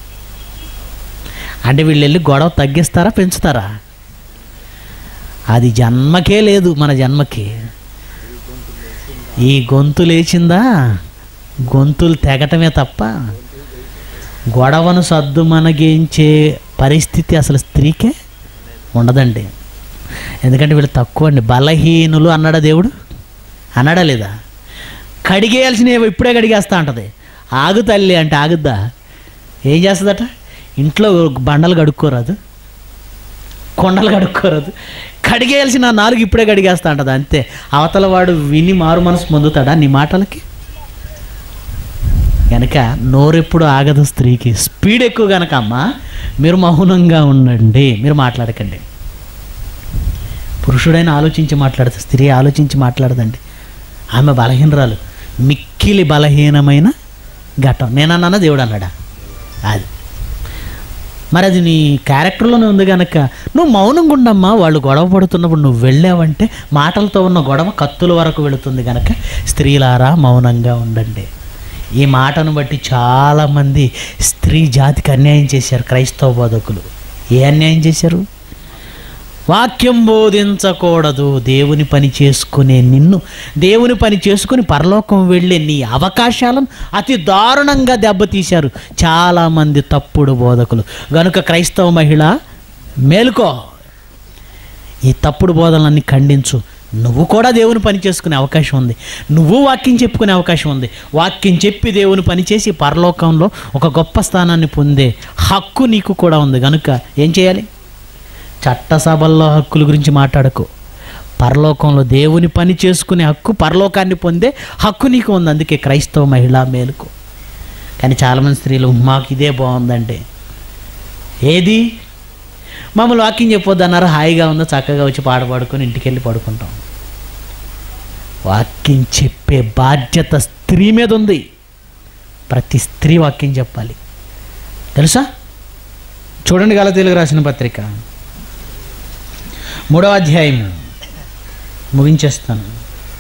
అంటే వీళ్ళు వెళ్ళి గొడవ తగ్గిస్తారా పెంచుతారా? అది జన్మకే లేదు, మన జన్మకి. ఈ గొంతు లేచిందా, గొంతులు తెగటమే తప్ప గొడవను సద్దు మనగించే పరిస్థితి అసలు స్త్రీకే ఉండదండి. ఎందుకంటే వీళ్ళు తక్కువ అండి, బలహీనులు అన్నాడా దేవుడు? అన్నాడా లేదా? కడిగేయాల్సినవి ఇప్పుడే కడిగేస్తా అంటది. ఆగు తల్లి అంటే ఆగుద్దా? ఏం చేస్తుందట? ఇంట్లో బండలు కడుక్కోరాదు, కొండలు కడుక్కోరాదు, కడిగేయాల్సిన నాలుగు ఇప్పుడే కడిగేస్తా అంటది. అంతే. అవతల వాడు విని మారు మనసు పొందుతాడా నీ మాటలకి? కనుక నోరెప్పుడు ఆగదు స్త్రీకి, స్పీడ్ ఎక్కువ. కనుక అమ్మ, మీరు మౌనంగా ఉండండి, మీరు మాట్లాడకండి. పురుషుడైన ఆలోచించి మాట్లాడితే స్త్రీ ఆలోచించి మాట్లాడదండి. ఆమె బలహీనరాలు, మిక్కిలి బలహీనమైన ఘట్టం. నేనన్నా దేవుడు అన్నాడా? అది మరి అది నీ క్యారెక్టర్లోనే ఉంది కనుక నువ్వు మౌనంగా ఉండమ్మా. వాళ్ళు గొడవ పడుతున్నప్పుడు నువ్వు వెళ్ళావంటే మాటలతో ఉన్న గొడవ కత్తుల వరకు వెళుతుంది. కనుక స్త్రీలారా మౌనంగా ఉండండి. ఈ మాటను బట్టి చాలామంది స్త్రీ జాతికి అన్యాయం చేశారు క్రైస్తవ బోధకులు. ఏ అన్యాయం చేశారు? వాక్యం బోధించకూడదు. దేవుని పని చేసుకునే నిన్ను, దేవుని పని చేసుకుని పరలోకం వెళ్ళే నీ అవకాశాలను అతి దారుణంగా దెబ్బతీశారు చాలామంది తప్పుడు బోధకులు. గనుక క్రైస్తవ మహిళ మేలుకో, ఈ తప్పుడు బోధనలన్నీ ఖండించు. నువ్వు కూడా దేవుని పని చేసుకునే అవకాశం ఉంది. నువ్వు వాక్యం చెప్పుకునే అవకాశం ఉంది. వాక్యం చెప్పి దేవుని పని చేసి పరలోకంలో ఒక గొప్ప స్థానాన్ని పొందే హక్కు నీకు కూడా ఉంది. కనుక ఏం చేయాలి? చట్టసభల్లో హక్కుల గురించి మాట్లాడకు. పరలోకంలో దేవుని పని చేసుకునే హక్కు, పరలోకాన్ని పొందే హక్కు నీకు ఉంది. అందుకే క్రైస్తవ మహిళ మేలుకో. కానీ చాలామంది స్త్రీలు మాకు ఇదే బాగుందంటే, ఏది మమ్మల్ని వాక్యం చెప్పొద్దు అన్నారు, హాయిగా ఉందో చక్కగా వచ్చి పాట పాడుకొని ఇంటికి వెళ్ళి పడుకుంటాం. వాక్యం చెప్పే బాధ్యత స్త్రీ మీద ఉంది. ప్రతి స్త్రీ వాక్యం చెప్పాలి. తెలుసా? చూడండి గలతీయులకు రాసిన పత్రిక మూడవ అధ్యాయం, ముగించేస్తాను.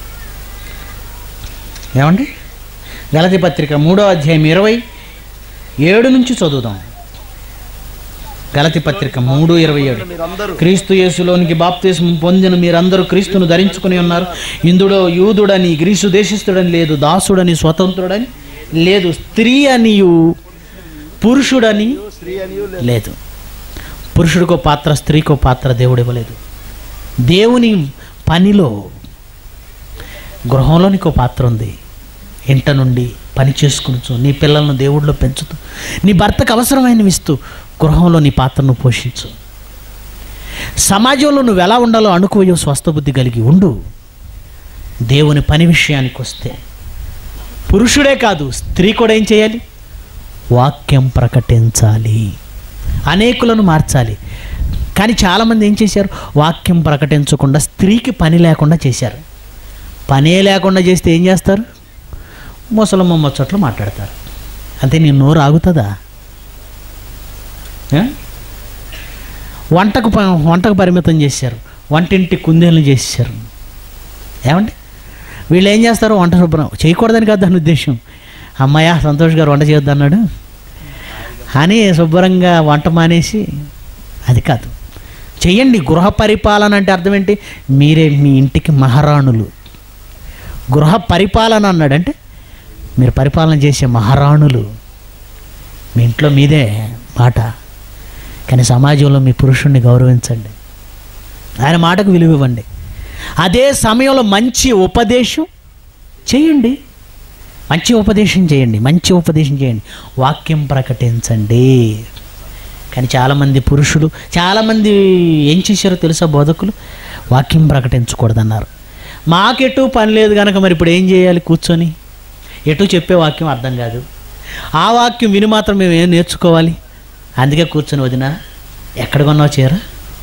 ఏమండి? గలతీ పత్రిక మూడవ అధ్యాయం ఇరవై ఏడు నుంచి చదువుదాం. గలతీ పత్రిక మూడు ఇరవై ఏడు. క్రీస్తు యేసులోనికి బాప్తిస్మం పొందిన మీరందరూ క్రీస్తును ధరించుకుని ఉన్నారు. ఇందులో యూదుడని, గ్రీసు దేశస్థుడని లేదు, దాసుడని, స్వతంత్రుడని లేదు, స్త్రీ అనియు పురుషుడని లేదు. పురుషుడికో పాత్ర, స్త్రీకో పాత్ర దేవుడు ఇవ్వలేదు. దేవుని పనిలో గృహంలో నీకో పాత్ర ఉంది. ఇంట నుండి పని చేసుకుని నీ పిల్లలను దేవుడిలో పెంచుతూ, నీ భర్తకు అవసరమైనవి ఇస్తూ గృహంలో నీ పాత్రను పోషించు. సమాజంలో నువ్వు ఎలా ఉండాలో అనుకోయో స్వస్థ బుద్ధి కలిగి ఉండు. దేవుని పని విషయానికి వస్తే పురుషుడే కాదు, స్త్రీ కూడా ఏం చేయాలి? వాక్యం ప్రకటించాలి, అనేకులను మార్చాలి. కానీ చాలామంది ఏం చేశారు? వాక్యం ప్రకటించకుండా స్త్రీకి పని లేకుండా చేశారు. పనే లేకుండా చేస్తే ఏం చేస్తారు? ముసలమ్మ ముచ్చట్లు మాట్లాడతారు. అంతే. నీ నోరు ఆగుతుందా? వంటకు వంటకు పరిమితం చేశారు, వంటింటి కుందేలను చేశారు. ఏమండి? వీళ్ళు ఏం చేస్తారు? వంట శుభ్రం చేయకూడదని కాదు దాని ఉద్దేశం. అమ్మాయ సంతోష్ గారు వంట చేయొద్దు అన్నాడు అని శుభ్రంగా వంట మానేసి, అది కాదు. చెయ్యండి. గృహ పరిపాలన అంటే అర్థం ఏంటి? మీరే మీ ఇంటికి మహారాణులు. గృహ పరిపాలన అన్నాడంటే మీరు పరిపాలన చేసే మహారాణులు. మీ ఇంట్లో మీదే మాట. కానీ సమాజంలో మీ పురుషుణ్ణి గౌరవించండి, ఆయన మాటకు విలువ ఇవ్వండి. అదే సమయంలో మంచి ఉపదేశం చేయండి. మంచి ఉపదేశం చేయండి మంచి ఉపదేశం చేయండి వాక్యం ప్రకటించండి. కానీ చాలామంది పురుషులు, చాలామంది ఏం చేశారో తెలుసా? బోధకులు వాక్యం ప్రకటించకూడదన్నారు. మాకెటు పని లేదు కనుక మరి ఇప్పుడు ఏం చేయాలి? కూర్చొని ఎటు చెప్పే వాక్యం అర్థం కాదు. ఆ వాక్యం విని మాత్రం మేము ఏం నేర్చుకోవాలి? అందుకే కూర్చొని, వదినా ఎక్కడ కొన్నావు చీర?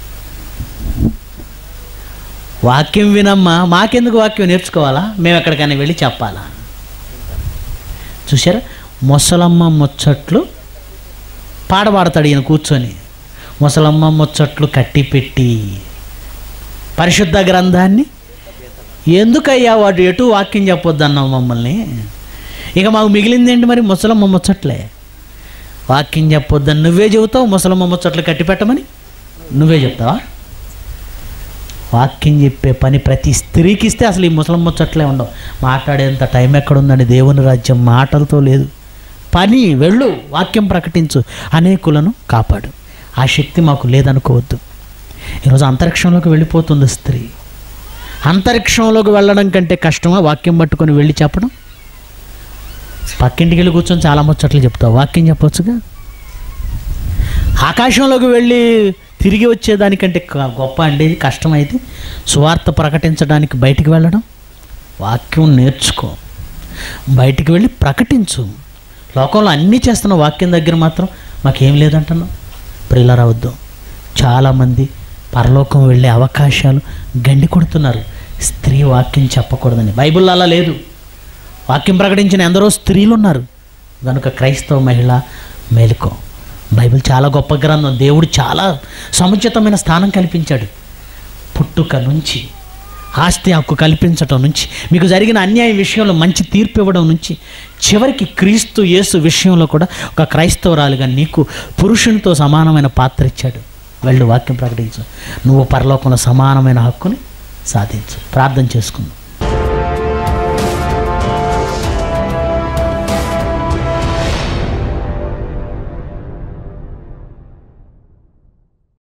వాక్యం వినమ్మా, మాకెందుకు వాక్యం నేర్చుకోవాలా? మేము ఎక్కడికైనా వెళ్ళి చెప్పాలా? చూసారా? ముసలమ్మ ముచ్చట్లు పాట పాడతాడు ఈయన కూర్చొని. ముసలమ్మ ముచ్చట్లు కట్టి పెట్టి పరిశుద్ధ గ్రంథాన్ని ఎందుకయ్యా వాడు ఎటు వాక్యం చెప్పొద్దు అన్నావు మమ్మల్ని. ఇక మాకు మిగిలిందేంటి మరి? ముసలమ్మ ముచ్చట్లే. వాక్యం చెప్పొద్దని నువ్వే చెబుతావు, ముసలమ్మ ముచ్చట్లు కట్టి పెట్టమని నువ్వే చెప్తావా? వాక్యం చెప్పే పని ప్రతి స్త్రీకి ఇస్తే అసలు ఈ ముసలమ్మ ముచ్చట్లే ఉండవు. మాట్లాడేంత టైం ఎక్కడుందండి? దేవుని రాజ్యం మాటలతో లేదు. పని వెళ్ళు, వాక్యం ప్రకటించు, అనేకులను కాపాడు. ఆ శక్తి మాకు లేదనుకోవద్దు. ఈరోజు అంతరిక్షంలోకి వెళ్ళిపోతుంది స్త్రీ. అంతరిక్షంలోకి వెళ్ళడం కంటే కష్టమా వాక్యం పట్టుకొని వెళ్ళి చెప్పడం? పక్కింటికి వెళ్ళి కూర్చొని చాలా ముచ్చట్లు చెప్తావు, వాక్యం చెప్పొచ్చుగా. ఆకాశంలోకి వెళ్ళి తిరిగి వచ్చేదానికంటే గొప్ప అండి కష్టమైతే సువార్త ప్రకటించడానికి బయటికి వెళ్ళడం. వాక్యం నేర్చుకో, బయటికి వెళ్ళి ప్రకటించు. లోకంలో అన్నీ చేస్తున్న వాక్యం దగ్గర మాత్రం మాకేం లేదంటున్నావు. ప్రియులారా, వద్దు. చాలామంది పరలోకం వెళ్ళే అవకాశాలు గండి కొడుతున్నారు స్త్రీ వాక్యం చెప్పకూడదని. బైబిల్లో అలా లేదు. వాక్యం ప్రకటించిన ఎందరో స్త్రీలు ఉన్నారు. కనుక క్రైస్తవ మహిళ మేలుకో. బైబిల్ చాలా గొప్ప గ్రంథం. దేవుడు చాలా సముచితమైన స్థానం కల్పించాడు. పుట్టుక నుంచి, ఆస్తి హక్కు కల్పించటం నుంచి, మీకు జరిగిన అన్యాయం విషయంలో మంచి తీర్పు ఇవ్వడం నుంచి, చివరికి క్రీస్తు యేసు విషయంలో కూడా ఒక క్రైస్తవురాలుగా నీకు పురుషునితో సమానమైన పాత్ర ఇచ్చాడు. వెళ్ళు వాక్యం ప్రకటించు, నువ్వు పరలోకంలో సమానమైన హక్కుని సాధించు. ప్రార్థన చేసుకుందాం.